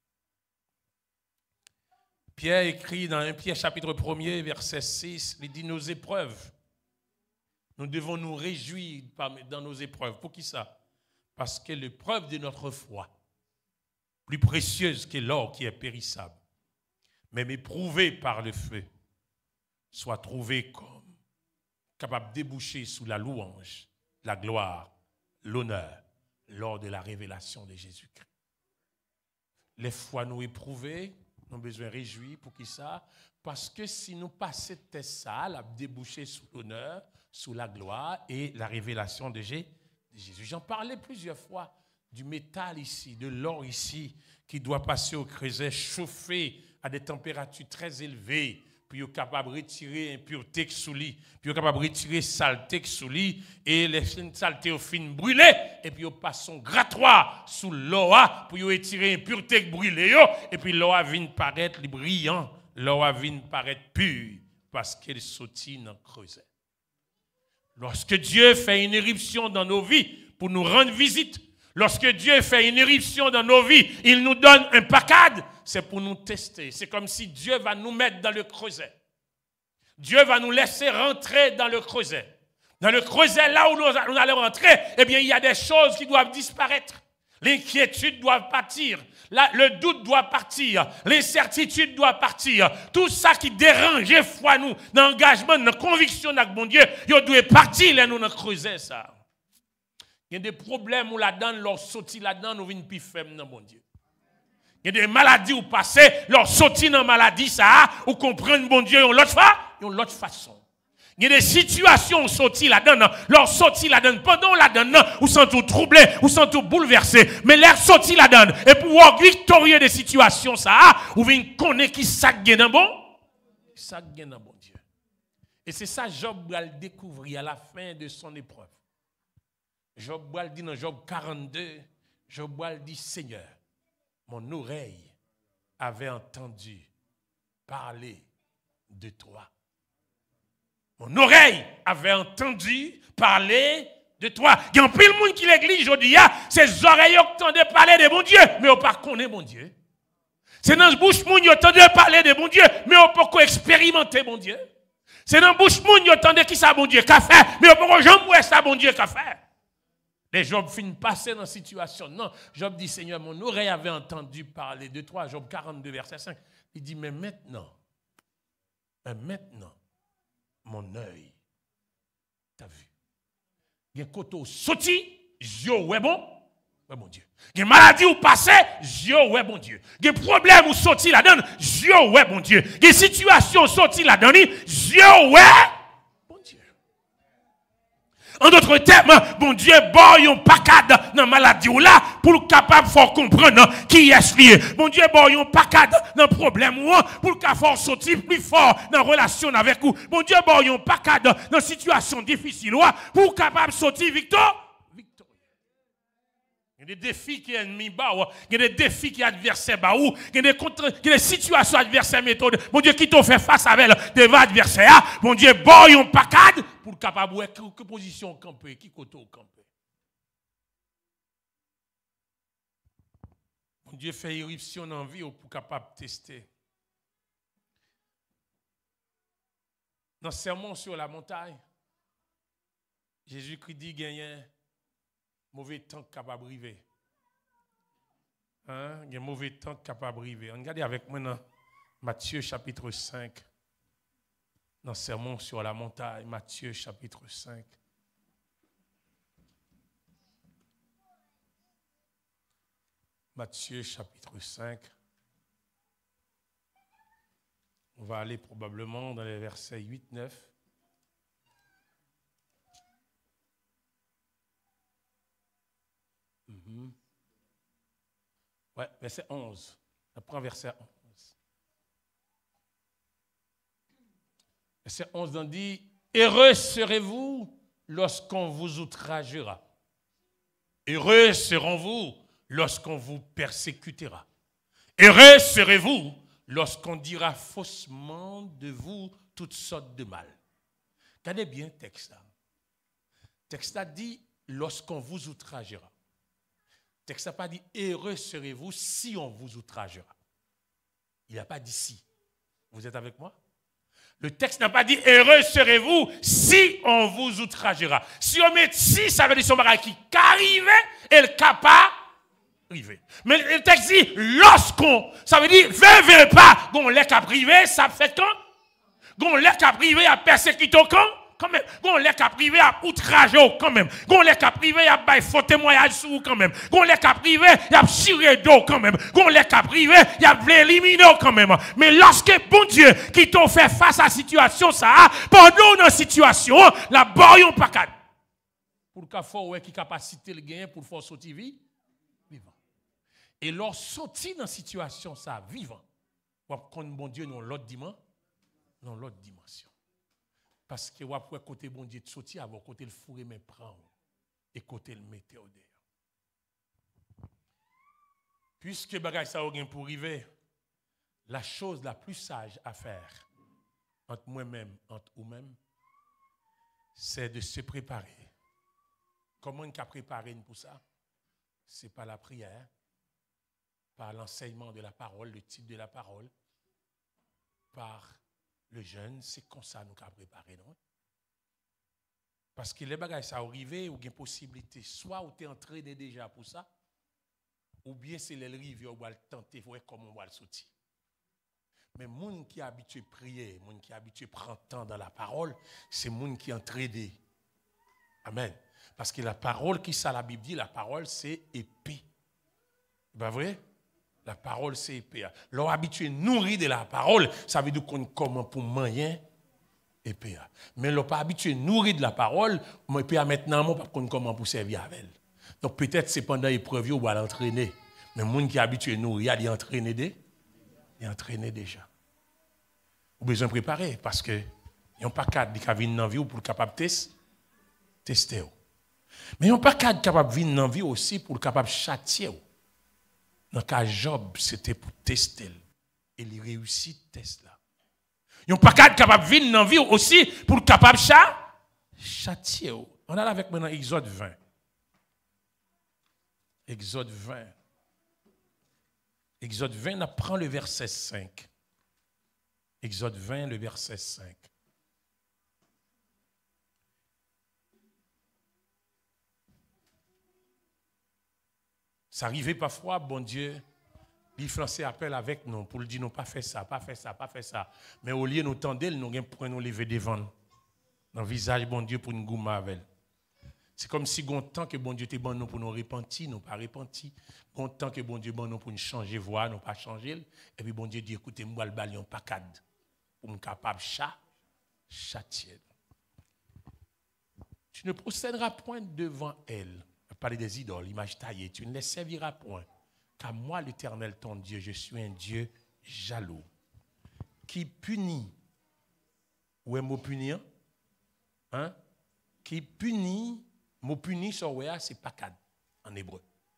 D: Pierre écrit dans 1 Pierre chapitre 1er, verset 6, il dit nos épreuves. Nous devons nous réjouir dans nos épreuves. Pour qui ça? Parce que l'épreuve de notre foi, plus précieuse que l'or qui est périssable, même éprouvé par le feu, soit trouvé comme capable de déboucher sous la louange, la gloire, l'honneur, lors de la révélation de Jésus-Christ. Les fois nous éprouvés, nous avons besoin de réjouir pour qui ça? Parce que si nous passons ça, la déboucher sous l'honneur, sous la gloire et la révélation de Jésus. J'en parlais plusieurs fois du métal ici, de l'or ici, qui doit passer au creuset, chauffer à des températures très élevées, puis il est capable de retirer impureté sous lui, puis il est capable de retirer saleté sous lui, et les saletés au fin brûlées, et puis il passe son grattoir sous l'eau, pour il retirer impureté brûlée, et puis l'eau vient paraître brillant, l'eau vient paraître pure, parce qu'elle sortit dans le creuset. Lorsque Dieu fait une éruption dans nos vies pour nous rendre visite, lorsque Dieu fait une éruption dans nos vies, il nous donne un package, c'est pour nous tester. C'est comme si Dieu va nous mettre dans le creuset. Dieu va nous laisser rentrer dans le creuset. Dans le creuset, là où nous allons rentrer, eh bien, il y a des choses qui doivent disparaître. L'inquiétude doit partir. Le doute doit partir. L'incertitude doit partir. Tout ça qui dérange foi nous, dans l'engagement, dans la conviction avec mon Dieu, il doit partir là nous dans creuser ça. Il y a des problèmes où là-dedans, leur sorti là-dedans, nous venons plus faibles dans mon Dieu. Il y a des maladies où passer, leur sorti dans la maladie, ça, ou comprendre mon Dieu, l'autre façon. Il y a des situations où sorti là-dedans, leur sorti là-dedans, pendant là-dedans, où sont tout troublés, où sont tout bouleversés, mais leur sorti là-dedans, et pouvoir victorieux des situations, ça, où vous connaissez qui ça gagne dans bon? Ça gagne dans bon Dieu. Et c'est ça, Job va le découvrir à la fin de son épreuve. Job va le dire dans Job 42, Job va le dire, Seigneur, mon oreille avait entendu parler de toi. Mon oreille avait entendu parler de toi. Il y a un peu de monde qui l'église aujourd'hui, ses oreilles entendaient parler de mon Dieu, mais on ne connaît pas mon Dieu. C'est dans la bouche moun qui entendait parler de mon Dieu, mais on ne peut pas expérimenter mon Dieu. C'est dans la bouche moun qui entendait qui ça mon Dieu qu'a fait, mais on ne peut pas jamais voir ça mon Dieu qu'a fait. Les Job finissent passer dans la situation. Non, Job dit, Seigneur, mon oreille avait entendu parler de toi. Job 42, verset 5. Il dit, mais maintenant, mon œil t'a vu. Il y a un côté sauti, yeux ouais bon, ouais, bon Dieu. Des maladies ou passé, Dieu, ouais, bon Dieu. Des problèmes ou sorti là-dedans, Dieu, ouais, bon Dieu. Des situations sorti là-dedans, Dieu, ouais, bon Dieu. En d'autres termes, bon Dieu, bon, yon pacade dans maladie ou là, pour capable de comprendre qui est lié. Bon Dieu, bon, yon pacade dans problème ou pour capable sortir plus fort dans relation avec vous. Bon Dieu, bon, yon pacade dans situation difficile ou pour capable sortir victoire. Il y a des défis qui sont ennemis, il y a des défis qui sont adversaires, il y a des situations adversaires, méthodes. Mon Dieu, qui t'ont fait face avec devant adversaire, mon Dieu, bon, yon pacade pour capable de quelle position camper, qui côté camper. Mon Dieu fait éruption en vie pour capable de tester. Dans le sermon sur la montagne, Jésus-Christ dit qu'il y a un mauvais temps capable de arriver. Hein? Il y a un mauvais temps capable de arriver. Regardez avec moi dans Matthieu chapitre 5. Dans le sermon sur la montagne, Matthieu chapitre 5. Matthieu chapitre 5. On va aller probablement dans les versets 8-9. Ouais, verset 11. On prend verset 11. Verset 11, on dit, heureux serez-vous lorsqu'on vous outragera. Heureux serons-vous lorsqu'on vous persécutera. Heureux serez-vous lorsqu'on dira faussement de vous toutes sortes de mal. Regardez bien le texte là. Le texte là dit, lorsqu'on vous outragera. Le texte n'a pas dit heureux serez-vous si on vous outragera. Il n'a pas dit si. Vous êtes avec moi? Le texte n'a pas dit heureux serez-vous si on vous outragera. Si on met si, ça veut dire son bagage qui arrive et le capable arriver. Mais le texte dit lorsqu'on, ça veut dire veut pas, on l'est qu'à privé, ça fait quand? On l'est qu'à privé à persécuter quand même. On l'est qu'à privé à outrager quand même. On l'est qu'à privé à bailler faux témoignage sur vous quand même. On l'est qu'à privé à tirer d'eau quand même. On l'est qu'à privé à l'éliminer quand même. Mais lorsque bon Dieu qui t'a fait face à la situation ça, pendant une situation, la boyon pas cadre. Pour qu'il faut qui capacité le gagner pour faire sortir vivant. Et lorsque sortir dans situation ça vivant, on va connaître bon Dieu dans l'autre dimension. Parce que vous pouvez côté bon Dieu de sortir avant côté le fourré mais prend et côté le météo d'ailleurs. Puisque bagage ça rien pour arriver, la chose la plus sage à faire entre moi-même, entre vous-même, c'est de se préparer. Comment on peut préparer pour ça? C'est par la prière, par l'enseignement de la parole, le type de la parole, par le jeûne, c'est comme ça nous avons préparé, non? Parce que les bagages ça arrivé ou une possibilité, soit où tu es entraîné déjà pour ça, ou bien c'est les rivières où on va le tenter, voir comment on va le sortir. Mais les gens qui sont habitués à prier, les gens qui sont habitués à prendre temps dans la parole, c'est les gens qui sont entraînés. Amen. Parce que la parole qui ça la Bible dit, la parole c'est épée. Ben vrai? La parole, c'est épée. Leur habitué nourri de la parole, ça veut dire qu'on comment pour manger épée. Mais leur pas habitué nourri de la parole, moi épée maintenant, moi pas comment pour servir avec elle. Donc peut-être c'est pendant l'épreuve où on va l'entraîner. Mais les gens qui sont habitués nourri, il entraîné déjà. Vous avez besoin de préparer parce que n'y a pas cadre qui vient dans la vie pour capable tester. Mais n'y a pas cadre capable de venir dans la vie aussi pour capable châtier. Dans le cas Job, c'était pour tester. Et il réussit le test là. Ils n'ont pas capable de vivre dans la vie aussi pour capable de châtier. On a là avec maintenant Exode 20. Exode 20. Exode 20, on prend le verset 5. Exode 20, le verset 5. Ça arrivait parfois, bon Dieu, il faisait appel avec nous pour lui dire non, pas faire ça, pas faire ça, pas faire ça. Mais au lieu de nous tendre, nous avons pour nous lever devant dans le visage, bon Dieu, pour nous goumer avec. C'est comme si bon temps que bon Dieu te bon nous pour nous repentir, nous pas repentir. Bon temps que bon Dieu bon nous pour nous changer voie, nous pas changer. Et puis bon Dieu dit écoutez moi le balion pas cadre pour me capable châtier. Tu ne procéderas point devant elle. Parler des idoles, images taillées, tu ne les serviras point. Car moi, l'Éternel, ton Dieu, je suis un Dieu jaloux, qui punit. Où est mot punir? Hein? Qui punit, mot punir sur Wea, c'est pakad en hébreu.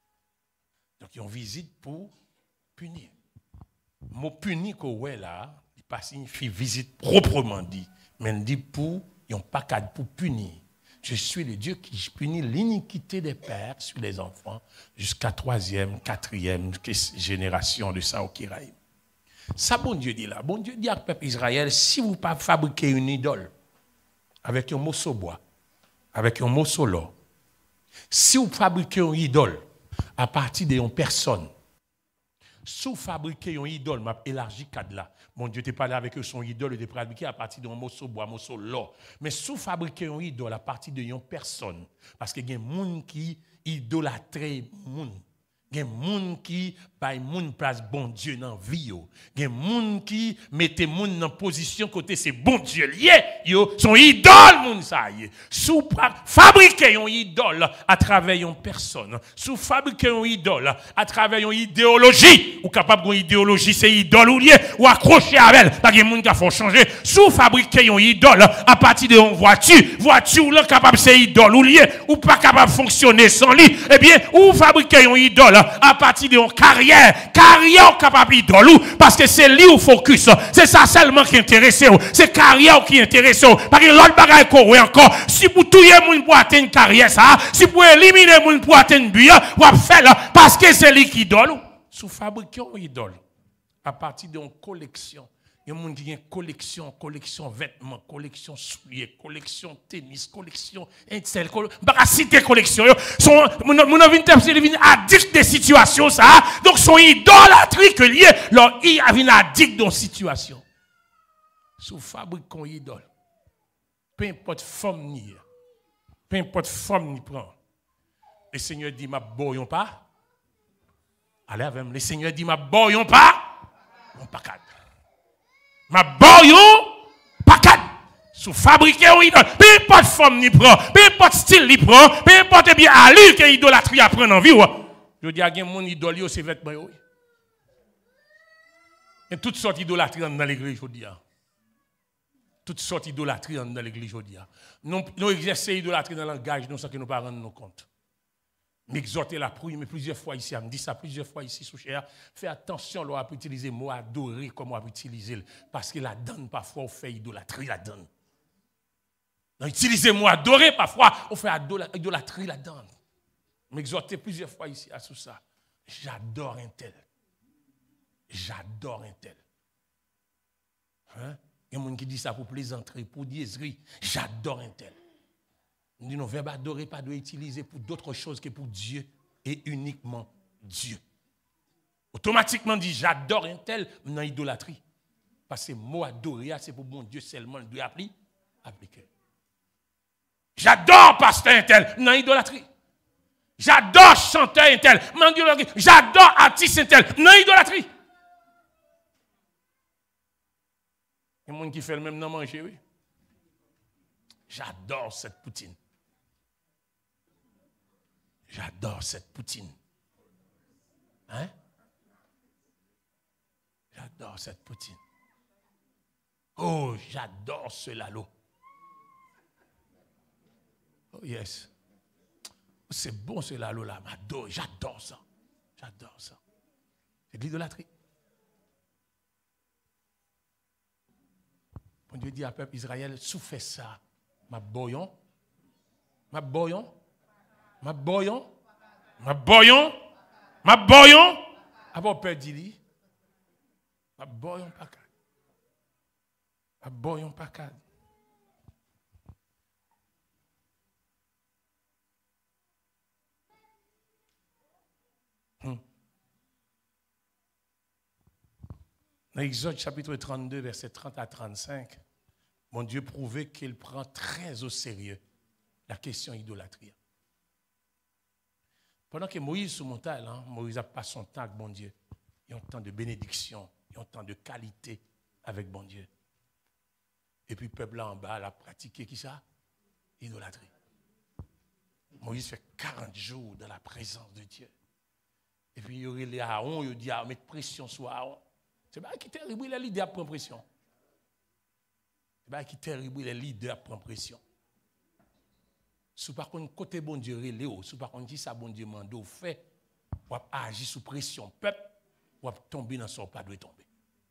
D: Donc, ils ont visite pour punir. Mot punir qu'on là, il pas signifie visite proprement dit, mais il dit pour, ils ont pakad pour punir. Je suis le Dieu qui punit l'iniquité des pères sur les enfants jusqu'à 3e, 4e génération de ça au Kiraïm. Ça, bon Dieu dit là. Bon Dieu dit à peuple Israël, si vous ne pas fabriquer une idole avec un morceau bois, avec un morceau l'or, si vous fabriquez une idole à partir d'une personne, si vous fabriquez une idole, m'a élargi cadre là. Mon Dieu, tu parlé avec eux, son idole, et tu fabriqué à partir d'un morceau bois, morceau l'or. Mais si vous fabriquez une idole à partir d'une personne, parce qu'il y a des gens qui idolâtrent les gens. Il y a des gens qui bay moun place bon Dieu dans la vie. Il y a des gens qui mettent les gens dans position côté c'est bon Dieu lié. Yo son idole moun ça y est. Sous fabriquer une idole à travers une personne. Sous fabriquer une idole à travers une idéologie. Ou capable d'une idéologie c'est idole ou lié ou accrocher avec elle. Parce que les gens qui font changer. Sous fabriquer une idole à partir d'une voiture là capable c'est idole ou lié ou pas capable de fonctionner sans lui. Eh bien, ou fabriquer une idole à partir d'une carrière capable d'idole parce que c'est lui au focus, c'est ça seulement qui intéresse, c'est carrière qui intéresse, parce que l'autre bagaille qu'on voit encore, si vous tuez moun pour atteindre carrière ça, si vous éliminer moun pour atteindre but, vous faire parce que c'est lui qui idole. Sous fabriquer une idole à partir d'une collection. Il y a des gens qui ont collection vêtements, collection souliers, collection tennis, collection intel, citer collection. Mon avis devient addict des situations ça. Donc son idolâtrie que lié, leur il vient addict dans situation. Sous fabrique qu'on idole. Peu importe forme ni. Peu importe forme ni prend. Le Seigneur dit m'a boyon pas. Allez avec moi. Le Seigneur dit m'a boyon pas. On pas cadre. Ma boyon, pas cadre. Sous fabriquer une idole. Peu importe forme ni prend, peu importe style ni prend, peu importe bien allure que idolâtrie a prendre en vie. Je dis à gen mon idole c'est vêtements. Il y a toutes sortes d'idolâtrie dans l'église aujourd'hui. Toutes sortes d'idolâtrie dans l'église aujourd'hui. Nous exerçons l'idolâtrie dans le langage, nous sans que nous ne pas rendre compte. M'exhorter la prière, mais plusieurs fois ici, me dit ça plusieurs fois ici sous cher. Fais attention, on va utiliser le mot adorer comme on va utiliser, parce que la donne parfois on fait idolâtrie la donne. Utiliser le mot adorer parfois on fait idolâtrie la donne. M'exhorter plusieurs fois ici à sous ça. J'adore un tel. J'adore un tel. Hein? Il y a des gens qui disent ça pour plaisanterie, pour diaiserie. J'adore un tel. On dit non, verbe adorer pas doit utiliser pour d'autres choses que pour Dieu et uniquement Dieu. Automatiquement on dit j'adore un tel dans l'idolâtrie. Parce que le mot adorer, c'est pour mon Dieu seulement, il doit appliquer. J'adore pasteur un tel dans l'idolâtrie. J'adore chanteur un tel dans l'idolâtrie. J'adore artiste un tel dans l'idolâtrie. Il y a des gens qui font le même dans manger, oui. J'adore cette poutine. J'adore cette poutine. Hein? J'adore cette poutine. Oh, j'adore ce lalo. Oh, yes. C'est bon ce lalo là. J'adore ça. J'adore ça. C'est de l'idolâtrie. Bon Dieu dit à peuple Israël, souffrez ça. Ma boyon. Avant père dit ma boyon pas cadre. Ma boyon pas cadre. Dans Exode chapitre 32, verset 30 à 35, mon Dieu prouvait qu'il prend très au sérieux la question idolâtrie. Pendant que Moïse sous montagne, Moïse a passé son temps avec bon Dieu. Il y a un temps de bénédiction, il y a un temps de qualité avec bon Dieu. Et puis le peuple là en bas, a pratiqué qui ça? Idolâtrie. Moïse fait 40 jours dans la présence de Dieu. Et puis il y aurait les Aaron, il dit mettre pression sur Aaron. C'est pas qui terrible, les leaders prennent pression. C'est pas qui terrible, les leaders prennent pression. Si par contre côté bon Dieu relé, si par contre dit ça bon Dieu mando fait, ou agir sous pression peuple, ou tomber dans son pas doit tomber.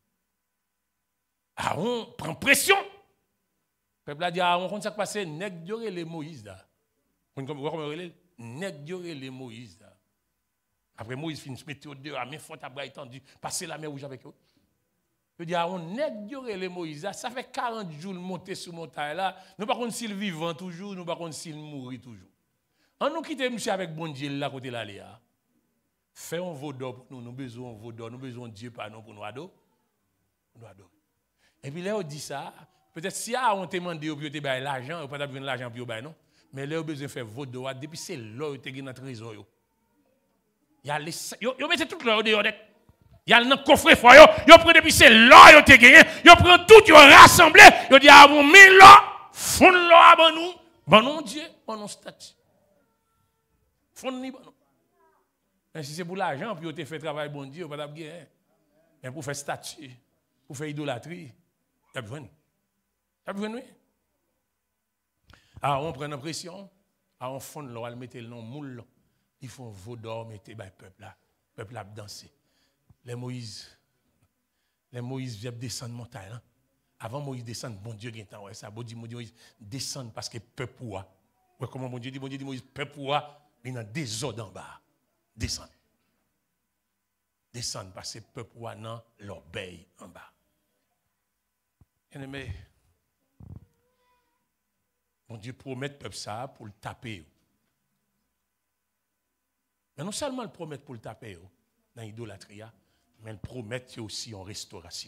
D: Aaron prend pression. Le peuple a dit Aaron quand ça passé nèg Dieu relé Moïse là. Vous comprenez nèg Dieu relé Moïse là. Après Moïse finit se mettre au dehors, mais faut t'avoir entendu passer la mer rouge avec eux. Je dis Aaron nèg Dieu relé Moïse là, ça fait 40 jours monter sur montagne là. Nous pas contre s'il vivant toujours, nous pas contre s'il mourir toujours. On nous quitter monsieur avec bon Dieu là côté là Léa. Fais un vaudor pour nous, nous besoin de vaudor, nous besoin de Dieu par nous pour nous adorer. Nous adorer. Et puis là on dit ça, peut-être si on te demande de te bailler l'argent, on pas besoin de l'argent pour bailler non, mais là on besoin de faire vaudor depuis c'est là tu es dans trésor yo. Il y a les yo mettez tout là dehors. Il y a le coffre fort yo prend depuis c'est là yo te gagné, yo prend tout yo rassemblé, yo dit ah bon 1000 là, fond là bon nous Dieu, bon nous statut. Fond ni bon. Mais si c'est pour l'argent, puis vous avez fait travail bon Dieu, vous n'avez pas gagné. Mais pour faire statut, pour faire idolâtrie, vous avez besoin. Vous avez besoin, oui. Alors, on prend une pression, on fond là, on met le nom moule. Ils font vaudor, mettez le peuple là. Le peuple a dansé. Les Moïse viennent descendre montagne. Hein? Avant Moïse descendre, bon Dieu, ça, bon Dieu, Moïse descend parce que le peuple a. Ouais, comment bon Dieu dit Moïse, peuple a, il y a un désordre en bas. Descendre. Descendre parce que le peuple a dans l'obéi en bas. Bien-aimé, bon Dieu promet le peuple ça pour le taper. Mais non seulement le promet pour le taper dans l'idolâtrie, mais il promet aussi en restauration.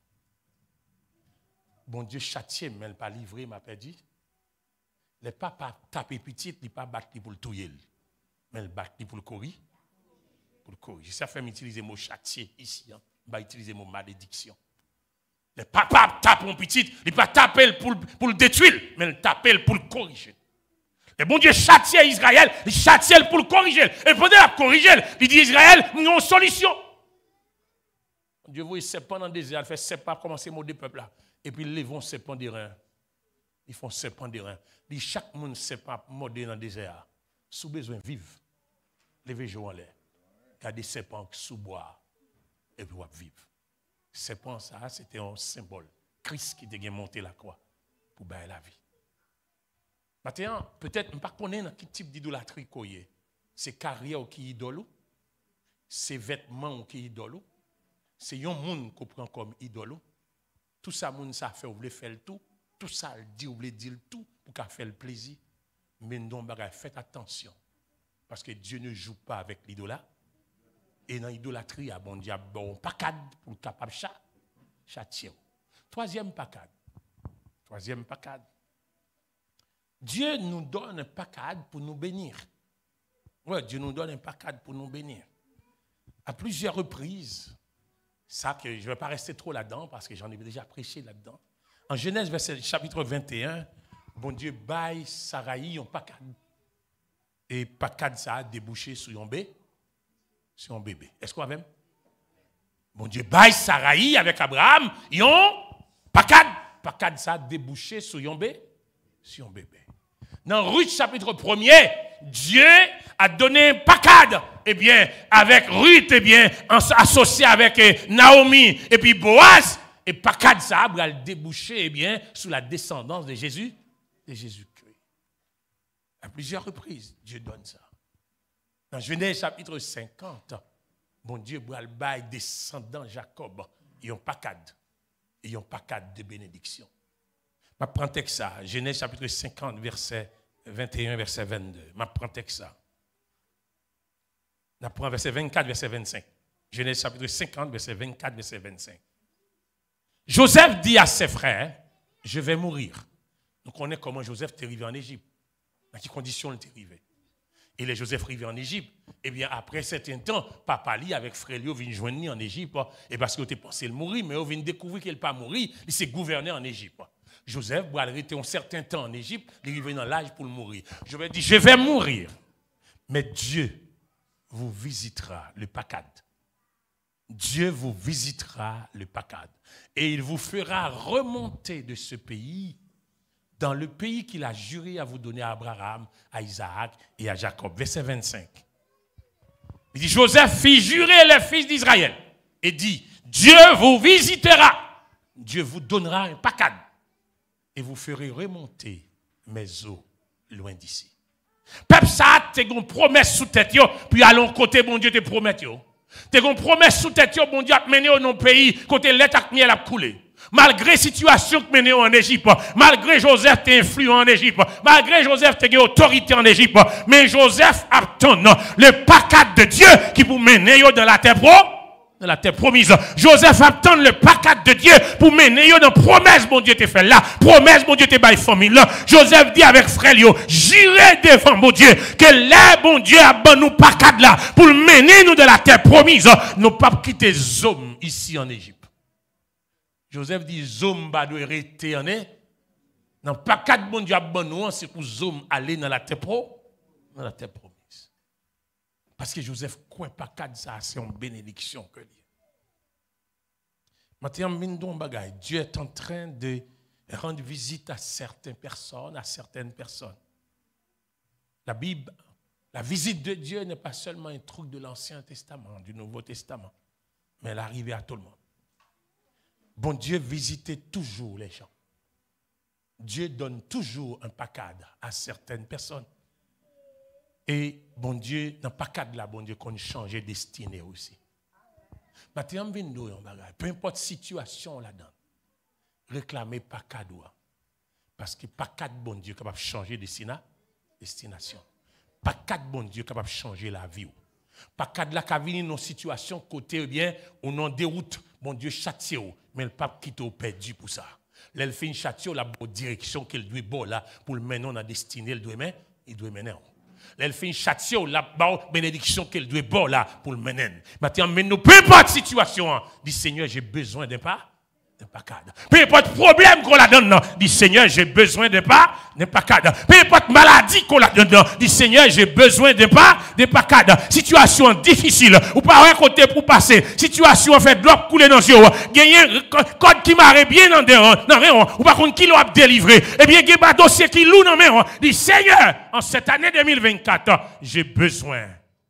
D: Bon Dieu châtié, mais il n'a pas livré, m'a pas dit. Les papas taper petit, il n'a pas battu pour le touyer. Mais il battu pour le corriger. Pour le corriger. Ça fait utiliser le mot châtier ici. Il va utiliser le mot malédiction. Les papas tapent mon petit, il ne pas taper pour le détruire, mais il tape pour le corriger. Et bon Dieu châtier Israël, il châtier pour le corriger. Et pendant la corriger, il dit Israël, nous avons une solution. Dieu voit serpent dans le désert, il fait serpent commencer à morder le peuple là. Et puis ils vont serpent des reins. Ils font serpent des reins. Dit chaque monde serpent morder dans le désert. Sous besoin vivre. Levez les en l'air. Gardez serpent sous bois. Et puis vivre. Serpent ça, c'était un symbole. Christ qui était monté la croix pour bailler la vie. Maintenant, peut-être, je ne sais pas connaître quel type d'idolâtrie qu'il y a. C'est carrière qui est idole, c'est vêtements qui est idole, c'est un monde qu'on prend comme idole. Tout ça, monde ça fait, vous voulez faire le tout. Tout ça, vous voulez dire le tout pour qu'à faire le plaisir. Mais non, faites attention. Parce que Dieu ne joue pas avec l'idolâtre. Et dans l'idolâtrie, il y a bon diable, bon pacade pour capable châtier. Troisième pacade. Dieu nous donne un pacade pour nous bénir. Oui, Dieu nous donne un pacade pour nous bénir. À plusieurs reprises, ça que je ne vais pas rester trop là-dedans parce que j'en ai déjà prêché là-dedans. En Genèse, chapitre 21, bon Dieu baille Saraï en pacade. Et pacade, ça a débouché sur un bébé. Est-ce qu'on a même? Bon Dieu baille Saraï avec Abraham, ils ont pacade. Pacade, ça a débouché sur un bébé. Dans Ruth chapitre 1er, Dieu a donné un pacade, avec Ruth, associé avec Naomi, et puis Boaz, et pacade ça a débouché, sous la descendance de Jésus-Christ. À plusieurs reprises, Dieu donne ça. Dans Genèse chapitre 50, bon Dieu baille descendant Jacob, ils ont pacade de bénédiction. Je prends texte ça, Genèse chapitre 50, verset 21, verset 22. Je prends texte ça. Je prends verset 24, verset 25. Genèse chapitre 50, verset 24, verset 25. Joseph dit à ses frères, je vais mourir. Nous connaissons comment Joseph est arrivé en Égypte. Dans quelles conditions il est arrivé. Et les Joseph arrivés en Égypte. Eh bien, après un certain temps, papa li avec frère Lio vient joindre en Égypte. Et parce qu'il était pensé le mourir, mais il vient découvrir qu'il n'est pas mourir, il s'est gouverné en Égypte. Joseph, il resté un certain temps en Égypte, il est arrivé dans l'âge pour le mourir. Je vais dire, je vais mourir. Mais Dieu vous visitera le Pakad. Dieu vous visitera le Pakad. Et il vous fera remonter de ce pays dans le pays qu'il a juré à vous donner à Abraham, à Isaac et à Jacob. Verset 25. Il dit, Joseph fit jurer les fils d'Israël et dit, Dieu vous visitera. Dieu vous donnera un Pakad. Et vous ferez remonter mes eaux loin d'ici. Peuple, ça, t'es une promesse sous tête, puis allons côté, bon Dieu te promet. T'es une promesse sous tête, bon Dieu a mené au non pays, côté l'état miel a coulé. Malgré la situation que mené en Égypte, malgré Joseph t'es influent en Égypte, malgré Joseph t'es autorité en Égypte, mais Joseph attend le Pakad de Dieu qui vous mener dans la terre dans la terre promise. Joseph attend le Pakad de Dieu pour mener dans la promesse bon Dieu t'a fait là, promesse bon Dieu t'a bail famille là. Joseph dit avec frère Lio, jurez devant mon Dieu que là bon Dieu a bon nous Pakad là pour mener nous dans la terre promise. Nous pas quitter Zom ici en Égypte. Joseph dit Zom ba doit rester en est. Non Pakad bon Dieu a bon nous c'est pour Zom aller dans la terre promise. Parce que Joseph croit Pakad ça c'est une bénédiction que lui. Maintenant, Dieu est en train de rendre visite à certaines personnes, La Bible, la visite de Dieu n'est pas seulement un truc de l'Ancien Testament, du Nouveau Testament, mais elle arrive à tout le monde. Bon Dieu visitait toujours les gens. Dieu donne toujours un Pakad à certaines personnes. Et bon Dieu, dans Pakad là, bon Dieu, qu'on change de destinée aussi. Maintenant, peu importe situation là-dedans, réclamez Pakad. Parce que Pakad, bon Dieu, est capable de changer de destination. Pakad, bon Dieu, est capable de changer la vie. Pakad là, qui vient dans une situation côté bien, on en déroute, bon Dieu, châtie, mais le pape quitte au perdu pour ça. Elle fait une châtie, la bonne direction qu'elle doit bon là, pour le mener dans la destinée, il doit mener. Elle fait une châtie, la bonne bénédiction qu'elle doit bon là, pour le mener. Maintenant, mais nous, peu importe la situation, dit Seigneur, j'ai besoin d'un Pakad. Peu importe problème qu'on la donne, dit Seigneur, j'ai besoin d'un Pakad. Peu importe maladie qu'on la donne, dit Seigneur, j'ai besoin d'un Pakad. Situation difficile, ou pas un côté pour passer. Situation fait de l'eau couler dans les yeux. Gagner code qui m'arrête bien dans rien, ou pas contre qui l'a délivré. Eh bien, il y a un dossier qui loue dans rien. Dit Seigneur, en cette année 2024, j'ai besoin,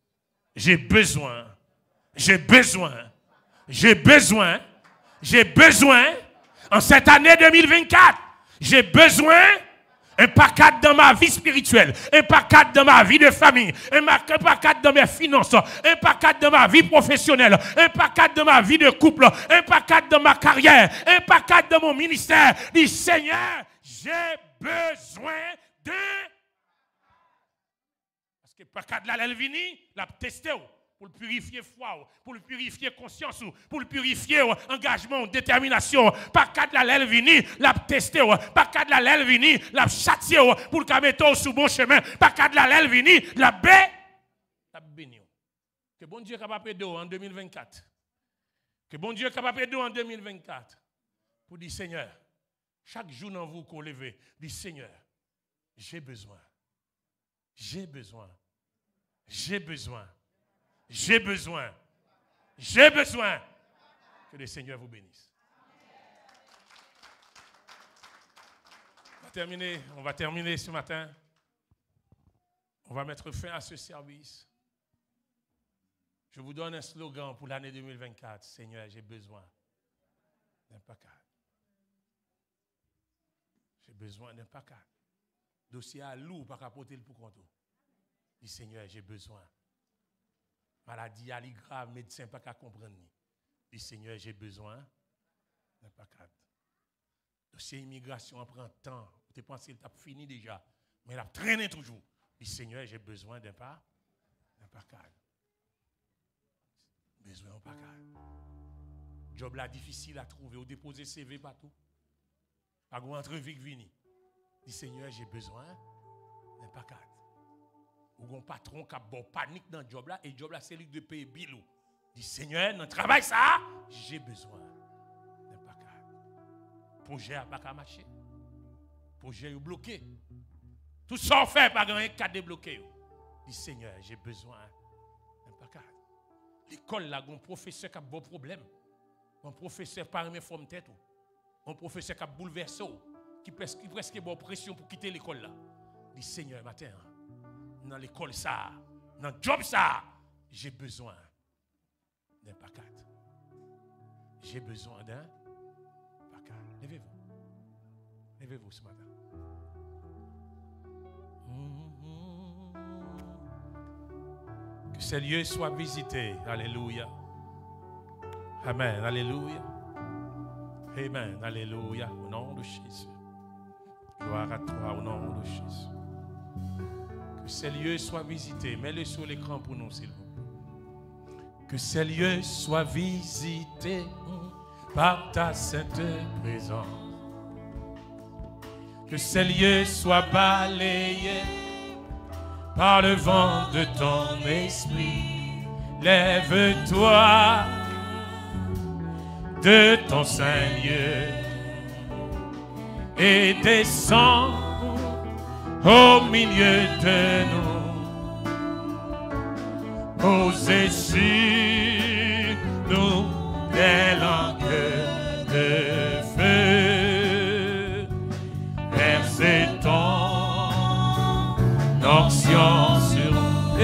D: en cette année 2024, j'ai besoin un Pakad dans ma vie spirituelle, un Pakad dans ma vie de famille, un Pakad dans mes finances, un Pakad dans ma vie professionnelle, un Pakad dans ma vie de couple, un Pakad dans ma carrière, un Pakad dans mon ministère. Dis Seigneur, j'ai besoin de... Parce que Pakad là, elle vient, la tester. Pour le purifier foi, pour le purifier conscience, pour le purifier engagement, détermination. Pas cadre la lèvre vini, la tester, pas cadre la lèvre vini, la châtier pour le mettre sous bon chemin. Pas cadre la lèvre vini, la béni. Que bon Dieu est capable de en 2024. Que bon Dieu est capable de en 2024. Pour dire Seigneur, chaque jour dans vous qu'on lève, dit Seigneur, j'ai besoin que le Seigneur vous bénisse. On va terminer ce matin. On va mettre fin à ce service. Je vous donne un slogan pour l'année 2024. Seigneur, j'ai besoin d'un Pakad. J'ai besoin d'un Pakad. Dossier à loup, pas capoter le pour compte. Dis Seigneur, j'ai besoin. Maladie à grave, médecin pas qu'à comprendre. Dis Seigneur, j'ai besoin d'un Pakad. Dossier immigration prend temps. Tu penses qu'il t'a fini déjà, mais il a traîné toujours. Dis Seigneur, j'ai besoin d'un Pakad. Besoin d'un Pakad. Job là difficile à trouver, ou déposer CV partout. Pas grand entrevue qui vient. Dis Seigneur, j'ai besoin d'un Pakad. Ou un patron qui a bon panique dans le job là, et le job là, c'est lui de payer bilou. Dit Seigneur, dans le travail ça, j'ai besoin d'un paquet. Projet n'a pas marcher. Projet est bloqué. Tout ça on fait, pas grand qu'à débloquer. Dit Seigneur, j'ai besoin d'un paquet. L'école là, un professeur qui a bon problème. Un professeur par mes formes tête. Un professeur qui a bouleversé. Qui presque bon pression pour quitter l'école là. Dit Seigneur, matin, dans l'école ça, dans le job ça, j'ai besoin d'un paquet. J'ai besoin d'un paquet. Levez-vous. Levez-vous ce matin. Que ces lieux soient visités. Alléluia. Amen. Alléluia. Amen. Alléluia. Au nom de Jésus. Gloire à toi au nom de Jésus. Que ces lieux soient visités. Mets-le sur l'écran pour nous, s'il vous plaît. Que ces lieux soient visités par ta sainte présence. Que ces lieux soient balayés par le vent de ton esprit. Lève-toi de ton saint lieu et descends au milieu de nous. Posez sur nous des langues de feu. Versez ton onction sur nous.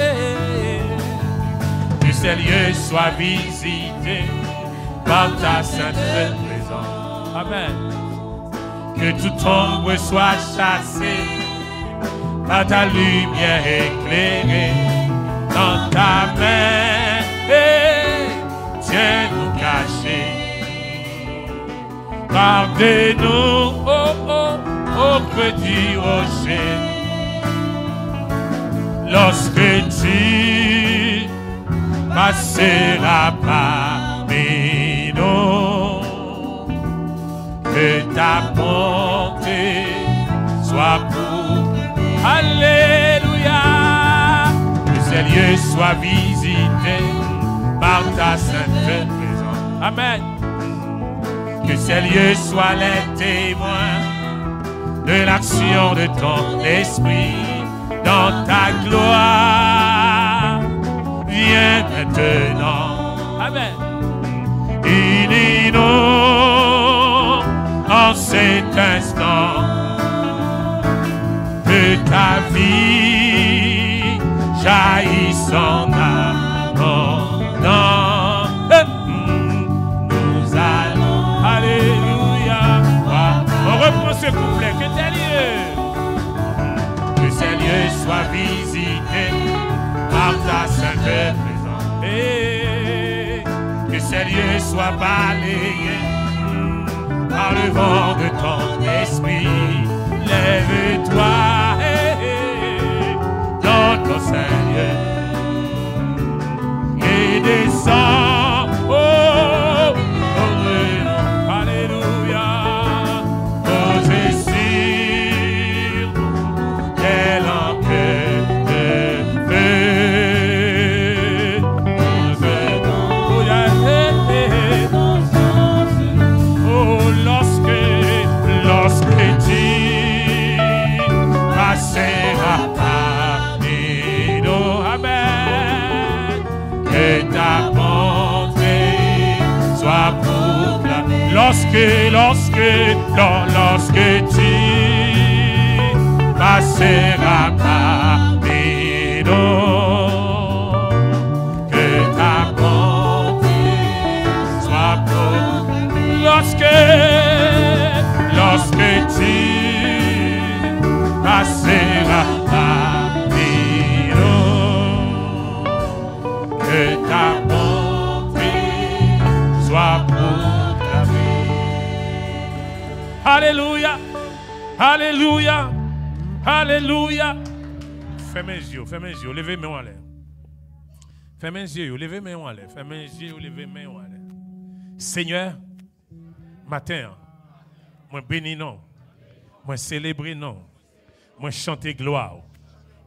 D: Que ces lieux soient visités par ta sainte présence. Amen. Que toute ombre soit chassée par ta lumière éclairée dans ta main. Tiens-nous cachés. Gardez-nous au creux du rocher. Lorsque tu passeras parmi nous, que ta bonté soit pour. Alléluia. Que ces lieux soient visités par ta sainte présence. Amen. Que ces lieux soient les témoins de l'action de ton esprit dans ta gloire. Viens maintenant. Amen. Unis-nous en cet instant de ta vie jaillisse en abondance. Nous allons, alléluia. On reprend ce couplet. Que ces lieux soient visités par ta sainte présence. Et que ces lieux soient balayés par le vent de ton esprit. Lève-toi dans ton Seigneur et descends. Oh, alléluia. Posez sur des langues de feu. Oh, lorsque tu passeras parmi nous, amen, que ta bonté soit proclamée. Lorsque tu passeras parmi nous, que ta bonté soit proclamée. Lorsque tu passeras parmi nous, que ta bonté soit proclamée. Alléluia, alléluia, alléluia. Fermez les yeux, levez mes mains en l'air. Fermez les yeux, levez mes mains en l'air. Fermez les yeux, levez mes mains en l'air. Seigneur, matin, moi bénis non, moi célébrer non, moi chanter gloire.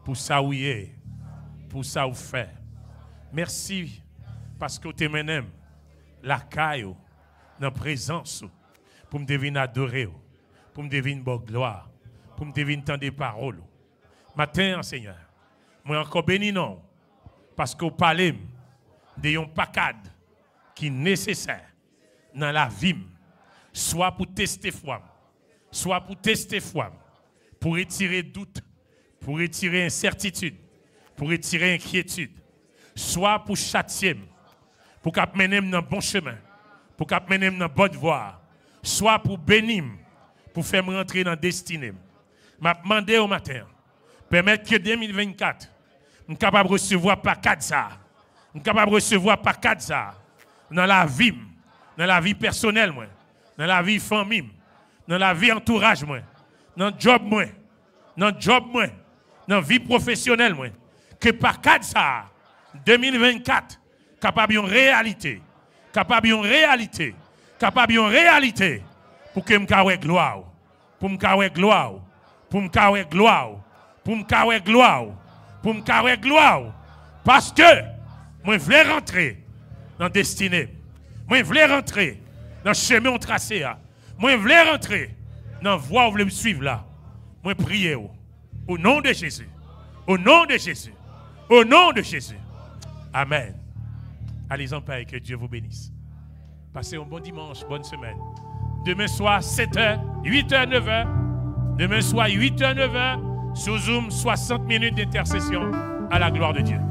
D: pour ça où il est, pour ça où fait. Merci parce que tu m'aimes la caille dans la présence pour me deviner adorer, pour me deviner bonne gloire, pour me deviner tant des paroles. Matin, Seigneur, moi encore béni non, parce que vous parlez de un paquet qui est nécessaire dans la vie, soit pour tester foi, soit pour tester foi, pour retirer doute, pour retirer incertitude, pour retirer inquiétude, soit pour châtier, pour qu'à mener dans le bon chemin, pour qu'à mener dans la bonne voie, soit pour bénir, pour faire me rentrer dans la destinée. M'a demandé au matin, permettre que 2024, je suis capable de recevoir pas 4 ça, je suis capable de recevoir pas 4 ça dans la vie personnelle, moi, dans la vie famille, dans la vie entourage, moi, dans le job, moi, dans la vie professionnelle, moi, que par 4 ça, 2024, capable de réalité, capable de réalité, capable de réalité, pour que je me gloire, pour me gloire, pour me gloire, pour me gloire, pour me gloire, parce que moi je voulais rentrer dans la destinée, moi je voulais rentrer dans le chemin tracé, moi je voulais rentrer dans la voie où vous voulez me suivre là, moi prier au nom de Jésus, au nom de Jésus, au nom de Jésus. Amen. Allez en paix, que Dieu vous bénisse. Passez un bon dimanche, bonne semaine. Demain soir, 7h, 8h, 9h. Demain soir, 8h, 9h. Sur Zoom, 60 minutes d'intercession à la gloire de Dieu.